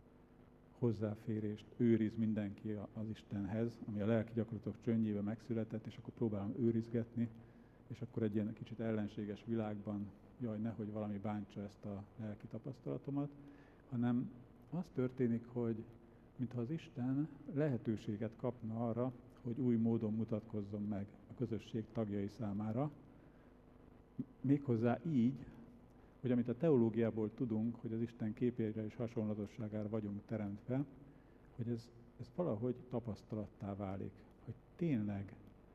hozzáférést őriz mindenki az Istenhez, ami a lelki gyakorlatok csöndjében megszületett, és akkor próbálom őrizgetni, és akkor egy ilyen kicsit ellenséges világban, jaj, nehogy valami bántsa ezt a lelki tapasztalatomat, hanem az történik, hogy mintha az Isten lehetőséget kapna arra, hogy új módon mutatkozzon meg a közösség tagjai számára, méghozzá így, hogy amit a teológiából tudunk, hogy az Isten képére és hasonlatosságára vagyunk teremtve, hogy ez valahogy tapasztalattá válik, hogy tényleg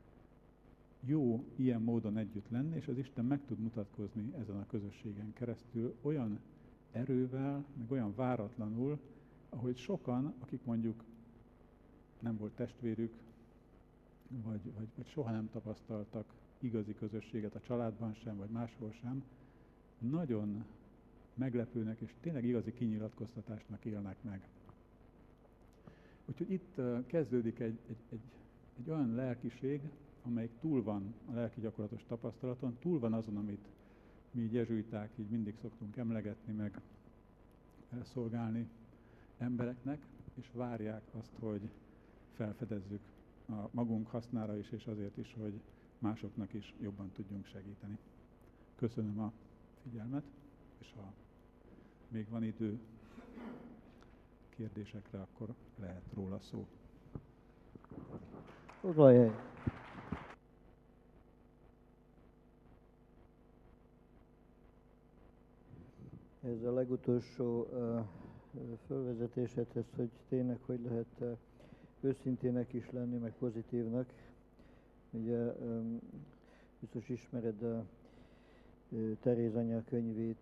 jó ilyen módon együtt lenni, és az Isten meg tud mutatkozni ezen a közösségen keresztül olyan erővel, meg olyan váratlanul, ahogy sokan, akik mondjuk nem volt testvérük, vagy soha nem tapasztaltak igazi közösséget a családban sem, vagy máshol sem, nagyon meglepőnek és tényleg igazi kinyilatkoztatásnak élnek meg. Úgyhogy itt kezdődik egy olyan lelkiség, amelyik túl van a lelki gyakorlatos tapasztalaton, túl van azon, amit mi jezsuiták így mindig szoktunk emlegetni, meg szolgálni embereknek, és várják azt, hogy felfedezzük a magunk hasznára is, és azért is, hogy másoknak is jobban tudjunk segíteni. Köszönöm a figyelmet, és ha még van idő kérdésekre, akkor lehet róla szó. Foglalj el! Ez a legutolsó fölvezetéshez, hogy tényleg hogy lehet őszintének is lenni, meg pozitívnak. Ugye biztos ismered a Teréz anya könyvét,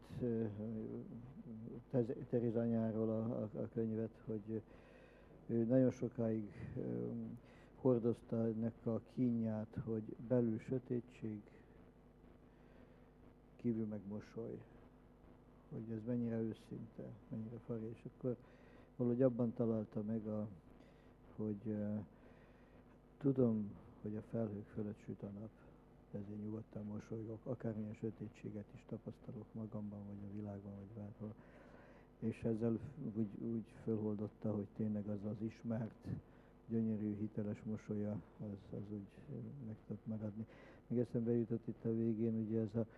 Teréz anyáról a könyvet, hogy ő nagyon sokáig hordozta ennek a kínját, hogy belül sötétség, kívül meg mosoly. Hogy ez mennyire őszinte, mennyire faré, és akkor valahogy abban találta meg, hogy tudom, hogy a felhők fölött süt a nap, ezért nyugodtan mosolygok, akármilyen sötétséget is tapasztalok magamban, vagy a világban, vagy bárhol. És ezzel úgy fölholdotta, hogy tényleg az ismert, gyönyörű, hiteles mosolya, az úgy meg tud maradni. Még eszembe jutott itt a végén, ugye ez a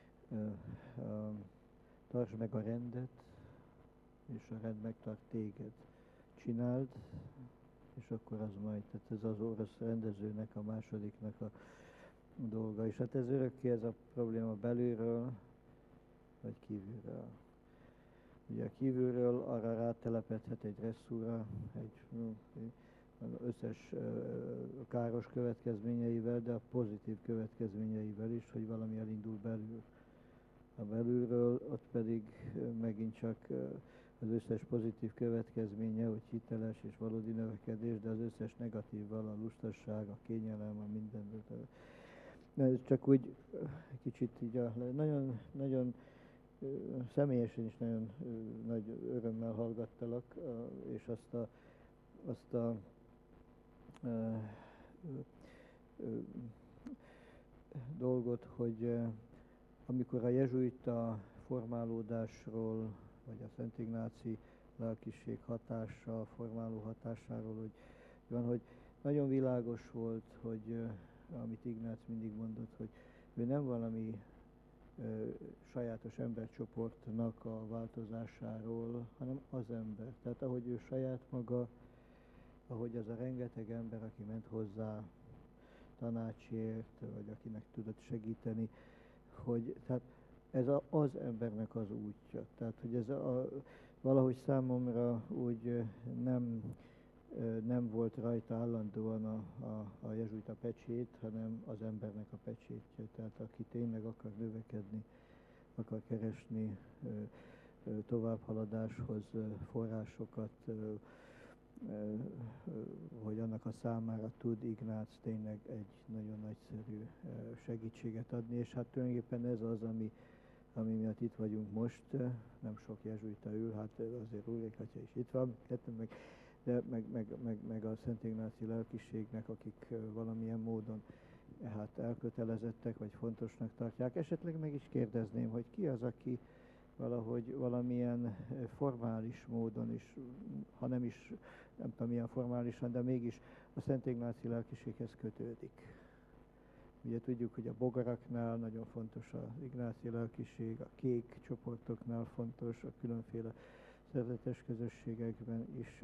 tartsd meg a rendet, és a rend megtart téged. Csináld, és akkor az majd, tehát ez az orosz rendezőnek, a másodiknak a dolga. És hát ez örökké ez a probléma belülről, vagy kívülről. Ugye kívülről arra rátelepedhet egy dresszúra, az összes káros következményeivel, de a pozitív következményeivel is, hogy valami elindul belül. A belülről ott pedig megint csak az összes pozitív következménye, hogy hiteles és valódi növekedés, de az összes negatívval, a lustaság, a kényelem, a minden. Ez csak úgy kicsit így nagyon, nagyon személyesen is nagyon nagy örömmel hallgattalak, és azt a dolgot, hogy amikor a jezsuita formálódásról, vagy a Szent Ignáci lelkiség hatása, formáló hatásáról, hogy nagyon világos volt, hogy amit Ignác mindig mondott, hogy ő nem valami sajátos embercsoportnak a változásáról, hanem az ember. Tehát ahogy ő saját maga, ahogy az a rengeteg ember, aki ment hozzá tanácsért, vagy akinek tudott segíteni, hogy tehát ez az embernek az útja. Tehát, hogy ez valahogy számomra úgy nem volt rajta állandóan a jezsuita pecsét, hanem az embernek a pecsétje. Tehát aki tényleg akar növekedni, akar keresni továbbhaladáshoz forrásokat, hogy annak a számára tud Ignác tényleg egy nagyon nagyszerű segítséget adni, és hát tulajdonképpen ez az, ami miatt itt vagyunk most, nem sok jezsuita ül, hát azért Úrnék Atya is itt van, de meg a Szent Ignáci lelkiségnek, akik valamilyen módon hát elkötelezettek, vagy fontosnak tartják. Esetleg meg is kérdezném, hogy ki az, aki valahogy valamilyen formális módon is, ha nem is, nem tudom milyen formálisan, de mégis a Szent Ignáci lelkiséghez kötődik. Ugye tudjuk, hogy a bogaraknál nagyon fontos az ignáci lelkiség, a kék csoportoknál fontos, a különféle szerzetes közösségekben is.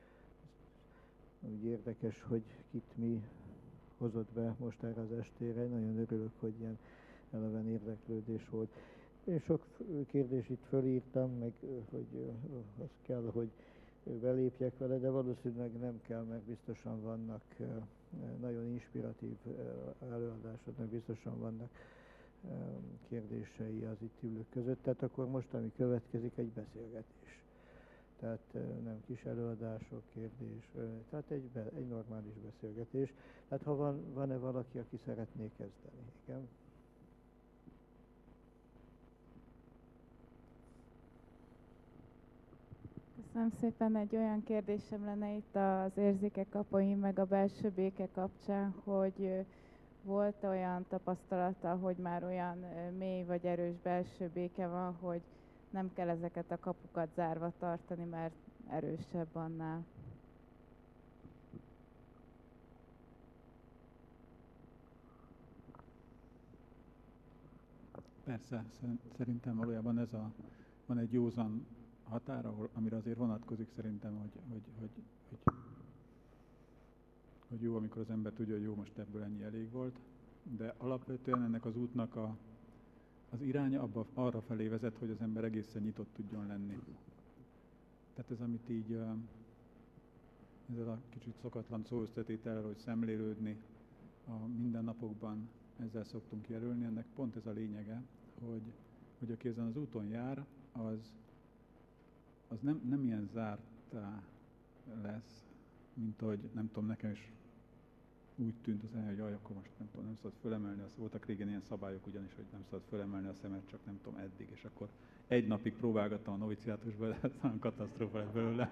Úgy érdekes, hogy kit mi hozott be most erre az estére. Nagyon örülök, hogy ilyen eleven érdeklődés volt. Én sok kérdést itt fölírtam, meg hogy az kell, hogy belépjek vele, de valószínűleg nem kell, mert biztosan vannak nagyon inspiratív előadások, biztosan vannak kérdései az itt ülők között. Tehát akkor most, ami következik, egy beszélgetés. Tehát nem kis előadások, kérdés, tehát egy normális beszélgetés. Tehát ha van-e valaki, aki szeretné kezdeni? Igen? Köszönöm szépen, egy olyan kérdésem lenne itt az érzékek apaim meg a belső béke kapcsán, hogy volt olyan tapasztalata, hogy már olyan mély vagy erős belső béke van, hogy nem kell ezeket a kapukat zárva tartani, mert erősebb annál. Persze, szerintem valójában van egy józan határ, amire azért vonatkozik szerintem, hogy jó, amikor az ember tudja, hogy jó, most ebből ennyi elég volt, de alapvetően ennek az útnak az iránya arra felé vezet, hogy az ember egészen nyitott tudjon lenni. Tehát ez, amit így ezzel a kicsit szokatlan szóösszetétellel, hogy szemlélődni a mindennapokban, ezzel szoktunk jelölni, ennek pont ez a lényege, hogy aki ezen az úton jár, az nem ilyen zártá lesz, mint hogy nem tudom, nekem is úgy tűnt az elején, hogy jaj, akkor most nem tudom, nem szabad fölemelni, voltak régen ilyen szabályok ugyanis, hogy nem szabad fölemelni a szemet, csak nem tudom, eddig, és akkor egy napig próbálgattam a noviciátusba, de talán katasztrófa lett belőle.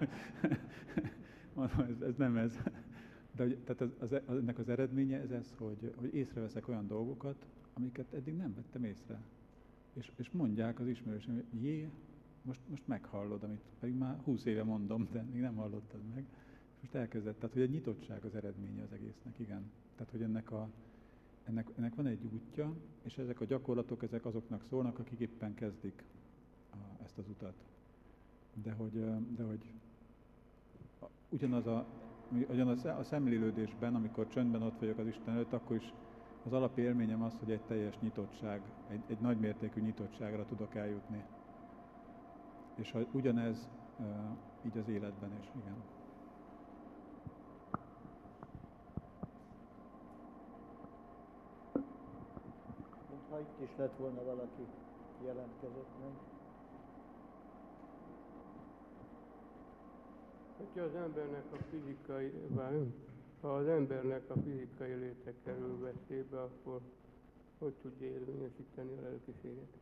ez nem ez. De tehát ennek az eredménye ez, hogy észreveszek olyan dolgokat, amiket eddig nem vettem észre. És mondják az ismerősöm, hogy jé, most meghallod, amit pedig már 20 éve mondom, de még nem hallottad meg. Most elkezdett, tehát hogy egy nyitottság az eredménye az egésznek, igen. Tehát, hogy ennek van egy útja, és ezek a gyakorlatok, ezek azoknak szólnak, akik éppen kezdik ezt az utat. De hogy ugyanaz a szemlélődésben, amikor csöndben ott vagyok az Isten előtt, akkor is az alapélményem az, hogy egy teljes nyitottság, egy nagymértékű nyitottságra tudok eljutni. És ha ugyanez így az életben is, igen. Mintha itt is lett volna valaki, jelentkezett meg. Hogyha az embernek a fizikai, ha az embernek a fizikai léte kerül veszélybe, akkor hogy tudja érvényesíteni a lelkiséget?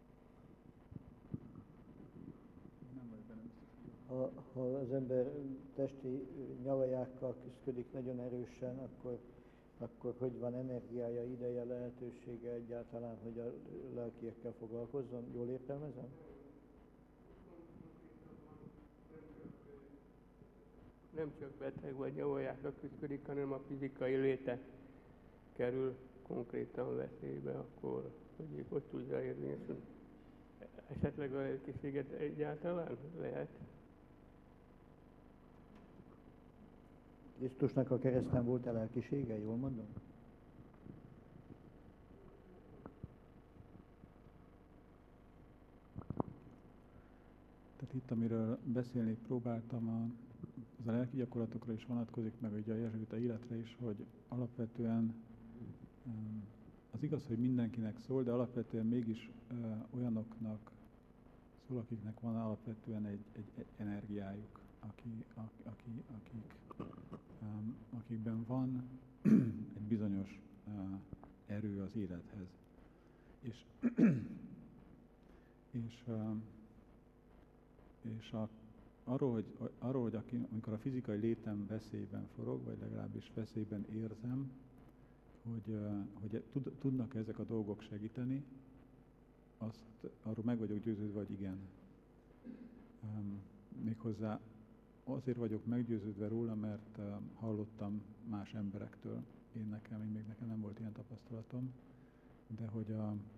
Ha az ember testi nyavajákkal küzdik nagyon erősen, akkor hogy van energiája, ideje, lehetősége egyáltalán, hogy a lelkiekkel foglalkozzon? Jól értelmezem? Nem csak beteg vagy nyavajákkal küzdik, hanem a fizikai léte kerül konkrétan veszélybe, akkor hogy tudja érvényesülni? Esetleg a lelkiséget egyáltalán lehet? Krisztusnak a kereszten volt a lelkisége, jól mondom? Tehát itt, amiről beszélni próbáltam, az a lelki gyakorlatokra is vonatkozik, meg ugye a jezsuita életre is, hogy alapvetően az igaz, hogy mindenkinek szól, de alapvetően mégis olyanoknak szól, akiknek van alapvetően egy energiájuk, akikben van egy bizonyos erő az élethez. És arról, hogy amikor a fizikai létem veszélyben forog, vagy legalábbis veszélyben érzem, hogy tudnak ezek a dolgok segíteni, arról meg vagyok győződve, hogy igen. Méghozzá azért vagyok meggyőződve róla, mert hallottam más emberektől. Még nekem nem volt ilyen tapasztalatom, de hogy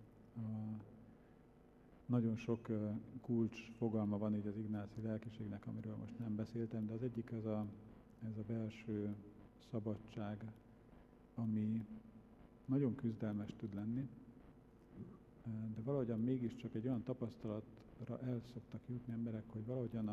nagyon sok kulcs fogalma van így az ignáci lelkiségnek, amiről most nem beszéltem, de az egyik ez a belső szabadság, ami nagyon küzdelmes tud lenni, de valahogyan mégiscsak egy olyan tapasztalatra el szoktak jutni emberek, hogy valahogyan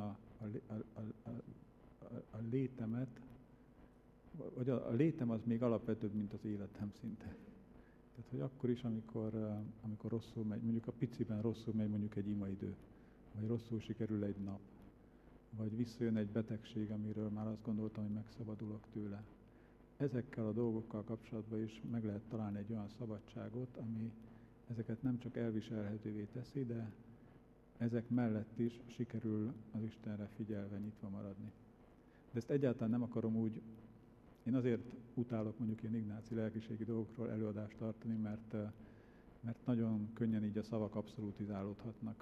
a létemet, vagy a létem az még alapvetőbb, mint az életem szinte. Tehát, hogy akkor is, amikor rosszul megy, mondjuk a piciben rosszul megy mondjuk egy imaidő, vagy rosszul sikerül egy nap, vagy visszajön egy betegség, amiről már azt gondoltam, hogy megszabadulok tőle. Ezekkel a dolgokkal kapcsolatban is meg lehet találni egy olyan szabadságot, ami ezeket nem csak elviselhetővé teszi, de ezek mellett is sikerül az Istenre figyelve, nyitva maradni. De ezt egyáltalán nem akarom úgy, én azért utálok mondjuk ilyen ignáci lelkiségi dolgokról előadást tartani, mert nagyon könnyen így a szavak abszolutizálódhatnak.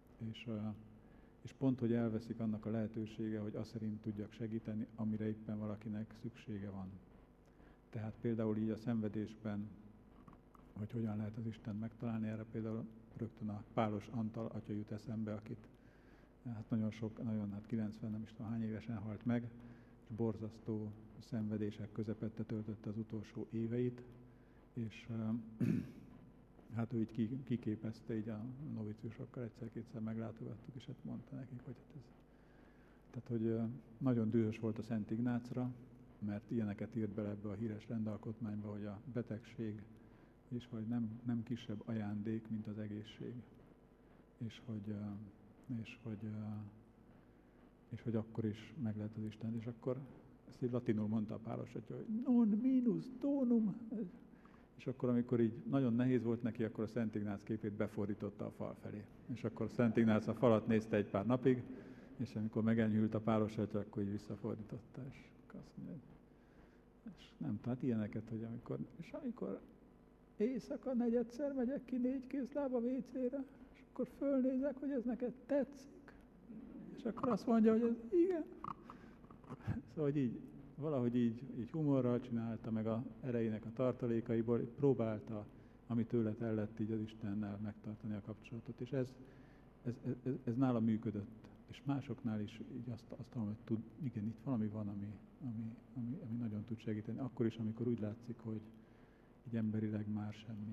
És pont, hogy elveszik annak a lehetősége, hogy azt szerint tudjak segíteni, amire éppen valakinek szüksége van. Tehát például így a szenvedésben, hogy hogyan lehet az Istent megtalálni, erre például rögtön a Pálos Antal atya jut eszembe, akit hát 90, nem is tudom hány évesen halt meg, és borzasztó szenvedések közepette töltötte az utolsó éveit, és hát ő így kiképezte így a noviciusokkal, egyszer-kétszer meglátogattuk, és hát mondta nekik, hogy hát ez... Tehát, hogy nagyon dühös volt a Szent Ignácra, mert ilyeneket írt bele ebbe a híres rendalkotmányba, hogy a betegség és hogy nem kisebb ajándék, mint az egészség. És hogy akkor is meg lehet az Isten. És akkor ezt így latinul mondta a Pálos atya, hogy non minus donum. És akkor, amikor így nagyon nehéz volt neki, akkor a Szent Ignác képét befordította a fal felé. És akkor a Szent Ignác a falat nézte egy pár napig, és amikor megenyhült a Pálos atya, akkor így visszafordította. És azt mondja, és nem, tehát ilyeneket, hogy amikor éjszaka negyedszer megyek ki 4 kézláb a WC-re, és akkor fölnézek, hogy ez neked tetszik. És akkor azt mondja, hogy ez igen. Szóval, hogy így, valahogy így humorral csinálta, meg a erejének a tartalékaiból, próbálta, ami tőle tellett így az Istennel megtartani a kapcsolatot. És ez nála működött. És másoknál is így azt hallom, hogy tud, igen, itt valami van, ami nagyon tud segíteni. Akkor is, amikor úgy látszik, hogy így emberileg már semmi.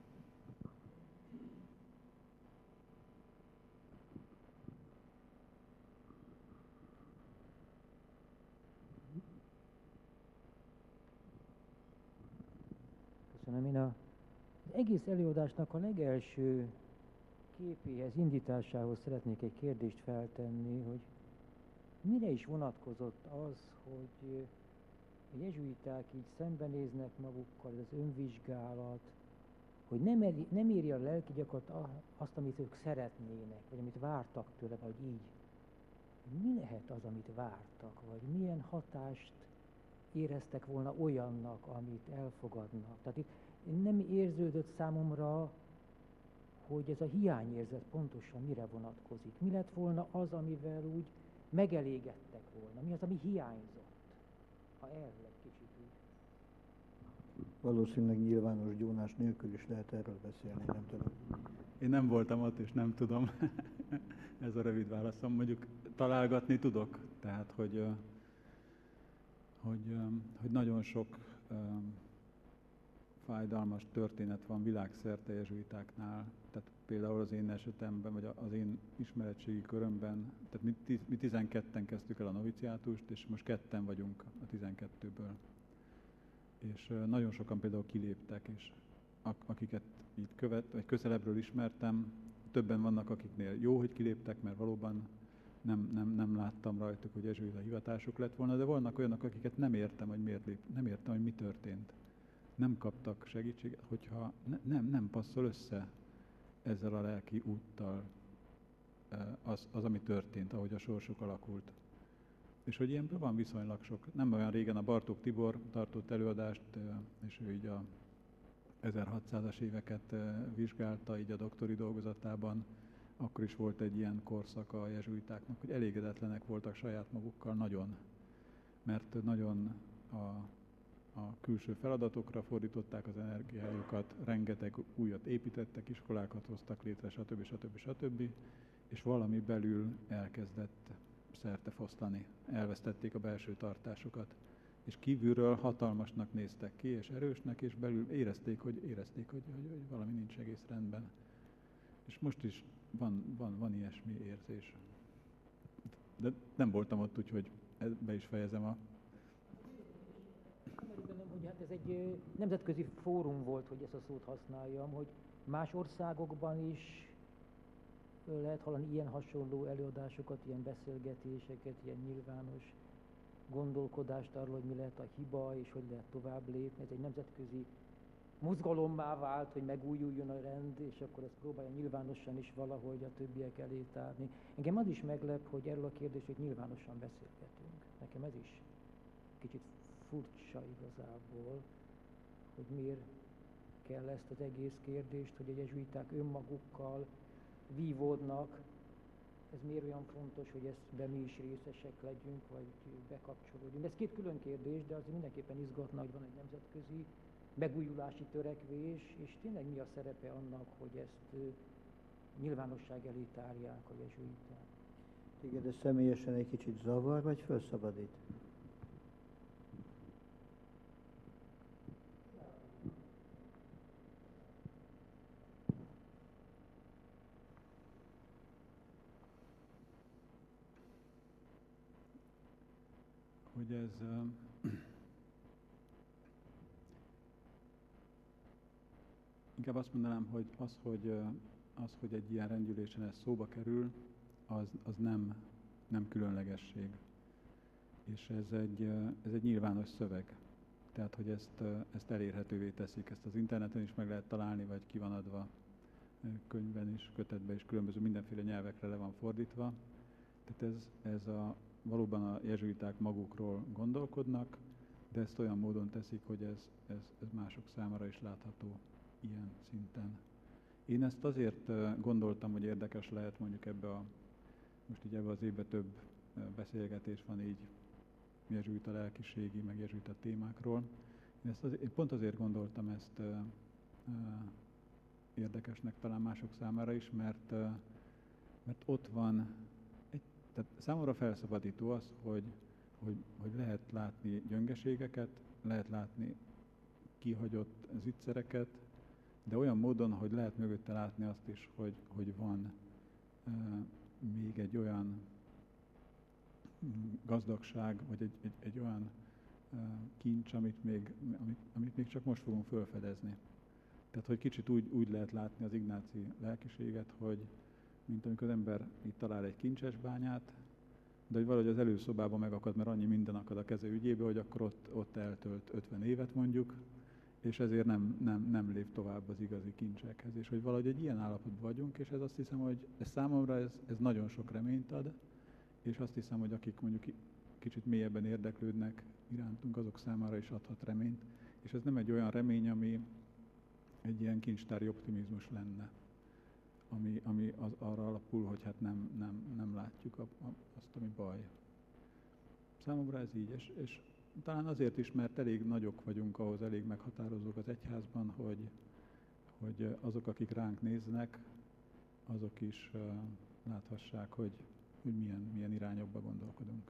Köszönöm. Én az egész előadásnak a legelső képéhez, indításához szeretnék egy kérdést feltenni, hogy mire is vonatkozott az, hogy a jezsuiták így szembenéznek magukkal, ez az önvizsgálat, hogy nem éri a lelki gyakorlat azt, amit ők szeretnének, vagy amit vártak tőle, vagy így. Mi lehet az, amit vártak, vagy milyen hatást éreztek volna olyannak, amit elfogadnak. Tehát itt nem érződött számomra, hogy ez a hiányérzet pontosan mire vonatkozik. Mi lett volna az, amivel úgy megelégedtek volna? Mi az, ami hiányzott? Ha erről egy kicsit úgy. Valószínűleg nyilvános gyónás nélkül is lehet erről beszélni, nem tudom. Én nem voltam ott, és nem tudom. Ez a rövid válaszom. Mondjuk találgatni tudok, tehát hogy nagyon sok fájdalmas történet van világszerte jezsuitáknál. Tehát például az én esetemben, vagy az én ismeretségi körömben, tehát mi 12-en kezdtük el a noviciátust, és most 2-en vagyunk a 12-ből. És nagyon sokan például kiléptek, és akiket így vagy közelebbről ismertem, többen vannak, akiknél jó, hogy kiléptek, mert valóban nem láttam rajtuk, hogy jezsuita hivatásuk lett volna, de vannak olyanok, akiket nem értem, hogy miért nem értem, hogy mi történt. Nem kaptak segítséget, hogyha nem passzol össze ezzel a lelki úttal az, ami történt, ahogy a sorsuk alakult. És hogy ilyenből van viszonylag sok. Nem olyan régen a Bartók Tibor tartott előadást, és ő így a 1600-as éveket vizsgálta így a doktori dolgozatában. Akkor is volt egy ilyen korszaka a jezsuitáknak, hogy elégedetlenek voltak saját magukkal nagyon, mert nagyon a külső feladatokra fordították az energiájukat, rengeteg újat építettek, iskolákat hoztak létre, stb. És valami belül elkezdett szertefoszlani, elvesztették a belső tartásukat. És kívülről hatalmasnak néztek ki, és erősnek, és belül érezték, hogy valami nincs egész rendben. És most is van ilyesmi érzés. De nem voltam ott, úgyhogy be is fejezem a... Hogy hát ez egy nemzetközi fórum volt, hogy ezt a szót használjam, hogy más országokban is lehet hallani ilyen hasonló előadásokat, ilyen beszélgetéseket, ilyen nyilvános gondolkodást arról, hogy mi lehet a hiba, és hogy lehet tovább lépni. Ez egy nemzetközi mozgalommá vált, hogy megújuljon a rend, és akkor ezt próbálja nyilvánosan is valahogy a többiek elé tárni. Engem az is meglep, hogy erről a kérdésről nyilvánosan beszélgetünk. Nekem ez is kicsit furcsa igazából, hogy miért kell ezt az egész kérdést, hogy a jezsuiták önmagukkal vívódnak. Ez miért olyan fontos, hogy ezt mi is részesek legyünk, vagy bekapcsolódjunk. Ez két külön kérdés, de azért mindenképpen izgatna, hogy van egy nemzetközi megújulási törekvés, és tényleg mi a szerepe annak, hogy ezt nyilvánosság elé tárják a jezsuiták. Igen, ez személyesen egy kicsit zavar, vagy felszabadít? Hogy ez inkább azt mondanám, hogy az, hogy egy ilyen rendülésen ez szóba kerül, az nem különlegesség. És ez egy nyilvános szöveg. Tehát, hogy ezt elérhetővé teszik. Ezt az interneten is meg lehet találni, vagy ki van adva könyvben is, kötetben is, különböző mindenféle nyelvekre le van fordítva. Tehát ez valóban a jezsuiták magukról gondolkodnak, de ezt olyan módon teszik, hogy ez mások számára is látható ilyen szinten. Én ezt azért gondoltam, hogy érdekes lehet mondjuk most így ebbe az évben több beszélgetés van így jezsuita lelkiségi, meg jezsuita témákról. Én pont azért gondoltam ezt érdekesnek talán mások számára is, mert ott van, tehát számomra felszabadító az, hogy lehet látni gyöngeségeket, lehet látni kihagyott zicsereket, de olyan módon, hogy lehet mögötte látni azt is, hogy van még egy olyan gazdagság, vagy egy olyan kincs, amit még csak most fogunk felfedezni. Tehát, hogy kicsit úgy lehet látni az ignáci lelkiséget, hogy mint amikor az ember itt talál egy kincses bányát, de hogy valahogy az előszobában megakad, mert annyi minden akad a keze ügyébe, hogy akkor ott eltölt 50 évet mondjuk, és ezért nem lép tovább az igazi kincsekhez. És hogy valahogy egy ilyen állapotban vagyunk, és ez azt hiszem, hogy ez számomra ez nagyon sok reményt ad, és azt hiszem, hogy akik mondjuk kicsit mélyebben érdeklődnek irántunk, azok számára is adhat reményt. És ez nem egy olyan remény, ami egy ilyen kincstári optimizmus lenne, ami arra alapul, hogy hát nem látjuk azt, ami baj. Számomra ez így, és talán azért is, mert elég nagyok vagyunk ahhoz, elég meghatározók az egyházban, hogy azok, akik ránk néznek, azok is láthassák, hogy milyen irányokba gondolkodunk.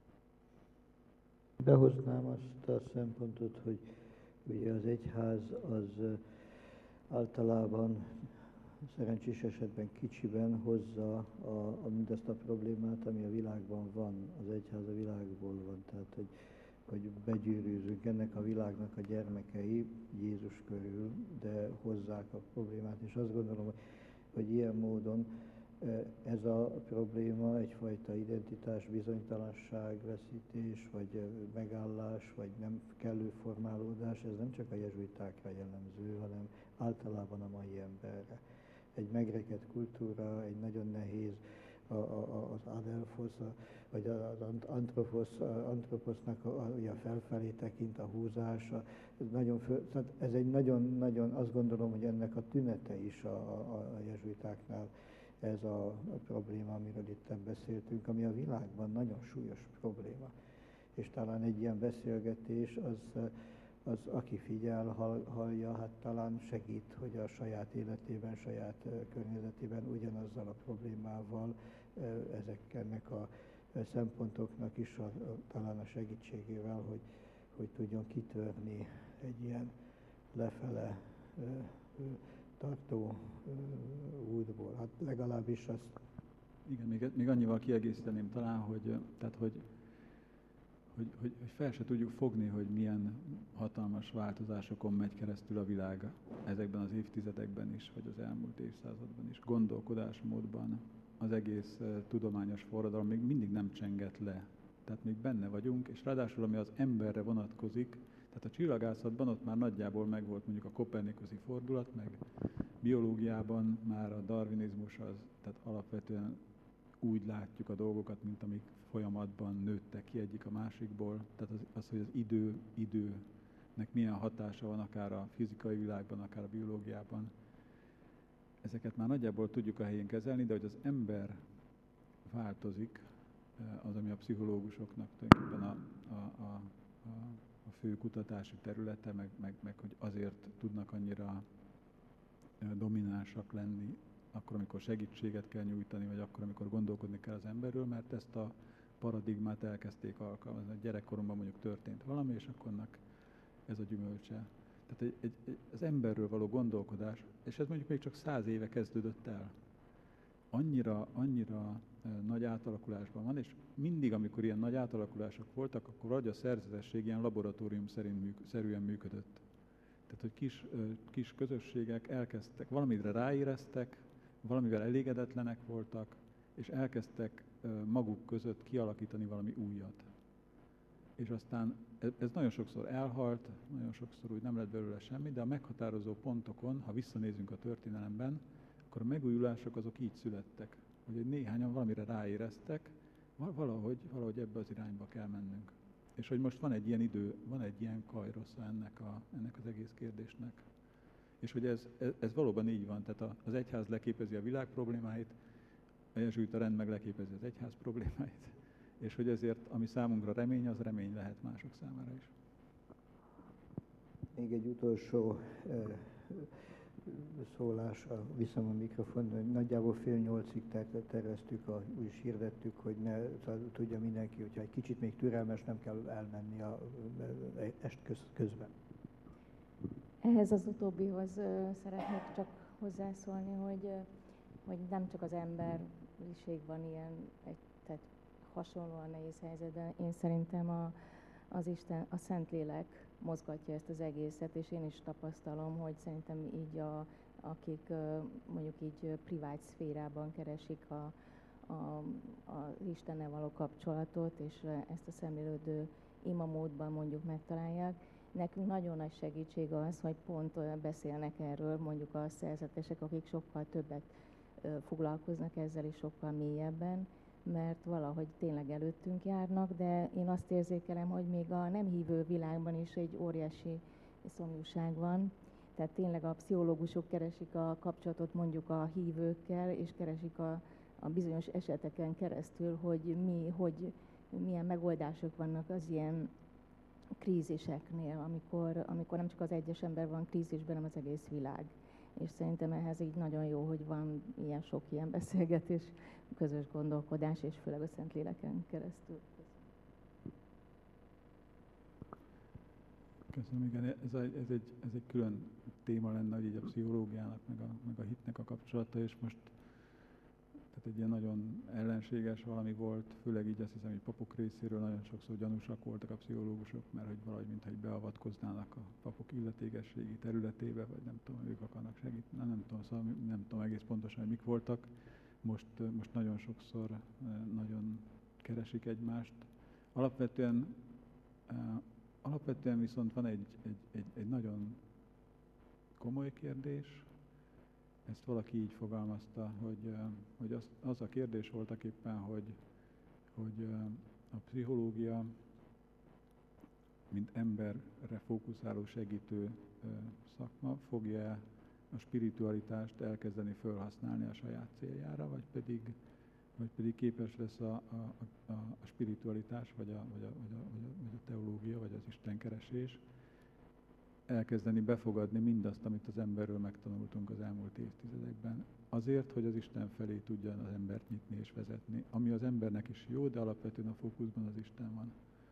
Behoznám azt a szempontot, hogy ugye az egyház az általában szerencsés esetben kicsiben hozza mindazt a problémát, ami a világban van. Az egyház a világból van, tehát hogy begyűrűzünk ennek a világnak a gyermekei Jézus körül, de hozzák a problémát, és azt gondolom, hogy ilyen módon ez a probléma egyfajta identitás, bizonytalanság, veszítés, vagy megállás, vagy nem kellő formálódás, ez nem csak a jezsuitákra jellemző, hanem általában a mai emberre. Egy megrekedt kultúra, egy nagyon nehéz az adelphos, vagy az antroposznak a felfelé tekint, a húzása. Ez egy nagyon, azt gondolom, hogy ennek a tünete is a jezsuitáknál ez a probléma, amiről itt beszéltünk, ami a világban nagyon súlyos probléma. És talán egy ilyen beszélgetés az aki figyel, hallja, hát talán segít, hogy a saját életében, saját környezetében ugyanazzal a problémával, ennek a szempontoknak is talán a segítségével, hogy tudjon kitörni egy ilyen lefele tartó útból. Hát legalábbis azt... Igen, még annyival kiegészíteném talán, hogy fel se tudjuk fogni, hogy milyen hatalmas változásokon megy keresztül a világ ezekben az évtizedekben is, vagy az elmúlt évszázadban is. Gondolkodásmódban az egész tudományos forradalom még mindig nem csengett le. Tehát még benne vagyunk, és ráadásul ami az emberre vonatkozik, tehát a csillagászatban ott már nagyjából megvolt mondjuk a kopernikuszi fordulat, meg biológiában már a darwinizmus az, tehát alapvetően úgy látjuk a dolgokat, mint amik folyamatban nőttek ki egyik a másikból. Tehát az hogy az időnek milyen hatása van akár a fizikai világban, akár a biológiában. Ezeket már nagyjából tudjuk a helyén kezelni, de hogy az ember változik, az, ami a pszichológusoknak tulajdonképpen a fő kutatási területe, meg hogy azért tudnak annyira dominánsak lenni, akkor, amikor segítséget kell nyújtani, vagy akkor, amikor gondolkodni kell az emberről, mert ezt a paradigmát elkezdték alkalmazni. A gyerekkoromban mondjuk történt valami, és akkor annak ez a gyümölcse. Tehát az emberről való gondolkodás, és ez mondjuk még csak 100 éve kezdődött el. Annyira nagy átalakulásban van, és mindig, amikor ilyen nagy átalakulások voltak, akkor vagy a szerzetesség ilyen laboratórium szerűen működött. Tehát, hogy kis közösségek elkezdtek, valamire ráéreztek, valamivel elégedetlenek voltak, és elkezdtek maguk között kialakítani valami újat. És aztán ez nagyon sokszor elhalt, nagyon sokszor úgy nem lett belőle semmi, de a meghatározó pontokon, ha visszanézünk a történelemben, akkor a megújulások azok így születtek, hogy néhányan valamire ráéreztek, valahogy ebbe az irányba kell mennünk. És hogy most van egy ilyen idő, van egy ilyen kajrosza ennek az egész kérdésnek. És hogy ez valóban így van, tehát az egyház leképezi a világ problémáit, a jezsuita rend meg leképezi az egyház problémáit, és hogy ezért, ami számunkra remény, az remény lehet mások számára is. Még egy utolsó szólás, viszem a mikrofon, nagyjából 7:30-ig terveztük, úgy is hirdettük, hogy ne tudja mindenki, hogyha egy kicsit még türelmes, nem kell elmenni a est közben. Ehhez az utóbbihoz szeretnék csak hozzászólni, hogy nem csak az emberiség van ilyen, tehát hasonlóan nehéz helyzetben. Én szerintem az Isten, a Szentlélek mozgatja ezt az egészet, és én is tapasztalom, hogy szerintem így akik mondjuk így privát szférában keresik az Istennel való kapcsolatot, és ezt a szemlélődő imamódban mondjuk megtalálják. Nekünk nagyon nagy segítség az, hogy pont beszélnek erről mondjuk a szerzetesek, akik sokkal többet foglalkoznak ezzel és sokkal mélyebben, mert valahogy tényleg előttünk járnak, de én azt érzékelem, hogy még a nem hívő világban is egy óriási szomjúság van. Tehát tényleg a pszichológusok keresik a kapcsolatot mondjuk a hívőkkel, és keresik a bizonyos eseteken keresztül, hogy milyen megoldások vannak az ilyen kríziseknél, amikor nem csak az egyes ember van krízisben, hanem az egész világ. És szerintem ehhez így nagyon jó, hogy van sok ilyen beszélgetés, közös gondolkodás, és főleg a Szentléleken keresztül. Köszönöm, igen, ez egy külön téma lenne, hogy így a pszichológiának, meg a hitnek a kapcsolata, és most tehát egy ilyen nagyon ellenséges valami volt, főleg így azt hiszem, hogy papok részéről nagyon sokszor gyanúsak voltak a pszichológusok, mert hogy valahogy mintha beavatkoznának a papok illetékességi területébe, vagy nem tudom, ők akarnak segíteni, nem tudom, szóval nem tudom egész pontosan, hogy mik voltak. Most nagyon sokszor nagyon keresik egymást. Alapvetően viszont van egy nagyon komoly kérdés. Ezt valaki így fogalmazta, hogy az a kérdés voltak éppen, hogy a pszichológia, mint emberre fókuszáló segítő szakma, fogja a spiritualitást elkezdeni felhasználni a saját céljára, vagy pedig képes lesz a spiritualitás, vagy a teológia, vagy az istenkeresés elkezdeni befogadni mindazt, amit az emberről megtanultunk az elmúlt évtizedekben. Azért, hogy az Isten felé tudjon az embert nyitni és vezetni. Ami az embernek is jó, de alapvetően a fókuszban az Isten van.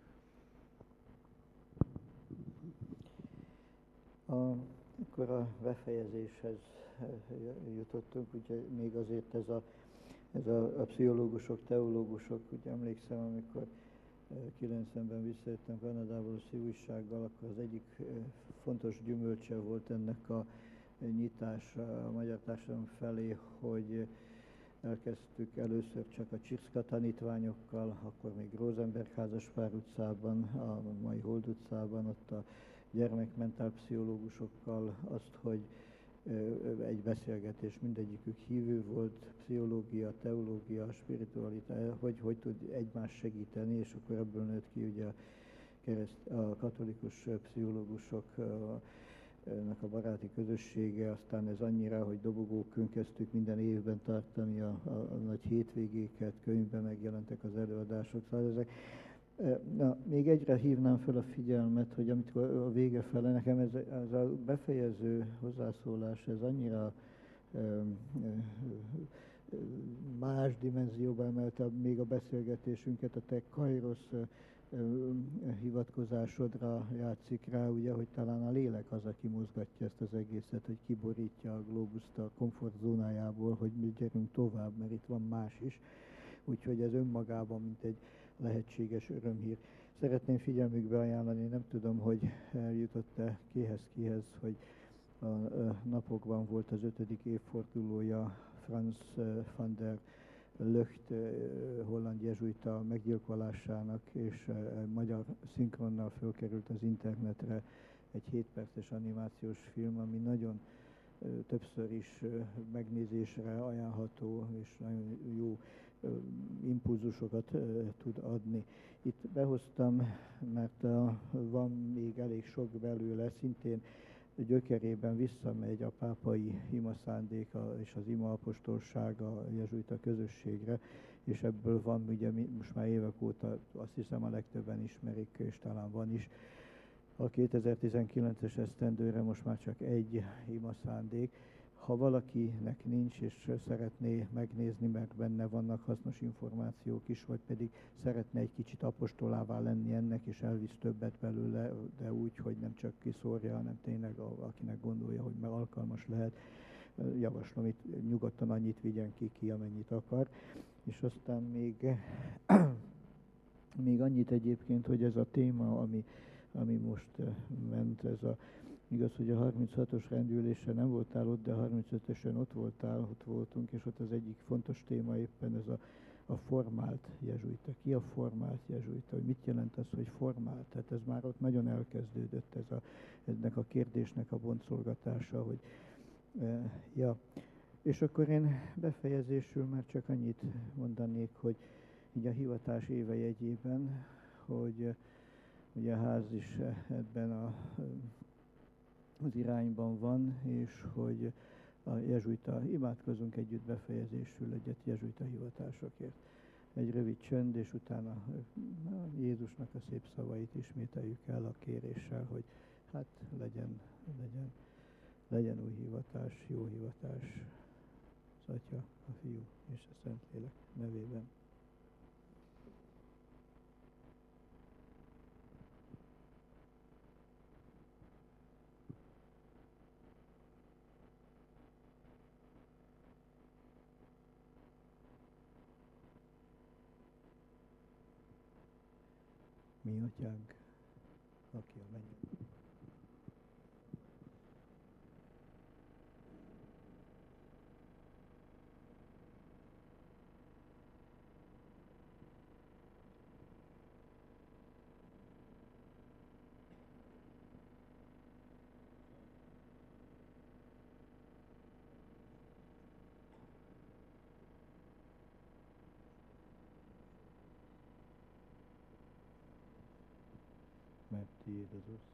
Akkor a befejezéshez jutottunk, ugye még azért ez a pszichológusok, teológusok, ugye emlékszem, amikor 90-ben visszajöttem Kanadából a szívújsággal, akkor az egyik fontos gyümölcse volt ennek a nyitása a magyar társadalom felé, hogy elkezdtük először csak a Csirszka tanítványokkal, akkor még Rosenberg házaspár utcában, a mai Hold utcában, ott a gyermekmentálpszichológusokkal azt, hogy egy beszélgetés, mindegyikük hívő volt, pszichológia, teológia, spiritualitás, hogy tud egymást segíteni, és akkor ebből nőtt ki ugye a katolikus pszichológusoknak a baráti közössége, aztán ez annyira, hogy dobogókön kezdtük minden évben tartani a nagy hétvégéket, könyvben megjelentek az előadások, szóval ezek. Na, még egyre hívnám fel a figyelmet, hogy amikor a vége fele, nekem ez a befejező hozzászólás, ez annyira más dimenzióba emelte még a beszélgetésünket, a te Kairosz hivatkozásodra játszik rá, ugye, hogy talán a lélek az, aki mozgatja ezt az egészet, hogy kiborítja a glóbuszt a komfortzónájából, hogy mi gyerünk tovább, mert itt van más is. Úgyhogy ez önmagában, mint egy lehetséges örömhír. Szeretném figyelmükbe ajánlani, nem tudom, hogy eljutott-e kihez, hogy a napokban volt az 5. évfordulója Franz van der Lugt holland jezsuita meggyilkolásának, és magyar szinkronnal fölkerült az internetre egy 7 perces animációs film, ami nagyon többször is megnézésre ajánlható, és nagyon jó impulzusokat tud adni. Itt behoztam, mert van még elég sok belőle, szintén gyökerében visszamegy a pápai imaszándéka és az imaapostolság a jezsuita közösségre, és ebből van, ugye most már évek óta azt hiszem a legtöbben ismerik, és talán van is. A 2019-es esztendőre most már csak egy imaszándék. ha valakinek nincs, és szeretné megnézni, mert benne vannak hasznos információk is, vagy pedig szeretne egy kicsit apostolává lenni ennek, és elvisz többet belőle, de úgy, hogy nem csak kiszórja, hanem tényleg akinek gondolja, hogy meg alkalmas lehet, javaslom, itt nyugodtan annyit vigyen ki, amennyit akar. És aztán még annyit egyébként, hogy ez a téma, ami most ment, igaz, hogy a 36-os rendülésen nem voltál ott, de a 35-ösen ott voltunk, és ott az egyik fontos téma éppen ez a formált jezsuita. Ki a formált jezsuita? Hogy mit jelent az, hogy formált? Tehát ez már ott nagyon elkezdődött ennek a kérdésnek a boncolgatása, hogy ja. És akkor én befejezésül már csak annyit mondanék, hogy így a hivatás éve jegyében, hogy ugye a ház is ebben az irányban van, és hogy a jezsuita, imádkozunk együtt befejezésül egyet jezsuita hivatásokért. Egy rövid csönd, és utána Jézusnak a szép szavait ismételjük el a kéréssel, hogy hát legyen új hivatás, jó hivatás az Atya, a Fiú és a Szentlélek nevében. Mi Atyánk, aki a mennyben. Mert tiéd az ország.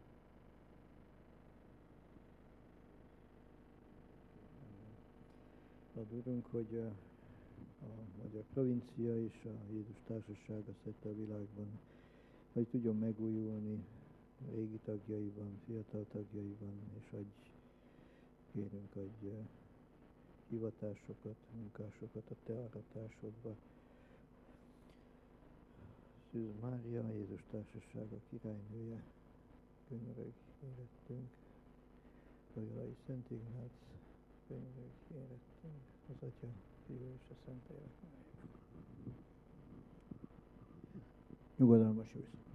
Ad Urunk, hogy a magyar provincia és a Jézus társasága szerte a világban, hogy tudjon megújulni régi tagjaiban, fiatal tagjaiban, és kérünk, adj hivatásokat, munkásokat a te aratásodba. Szűz Mária, Jézus társasága királynője, könyörögj érettünk, Loyolai Szent Ignác, könyörögj érettünk, az Atya, Fiú és a Szentlélek. Nyugodalmas jó.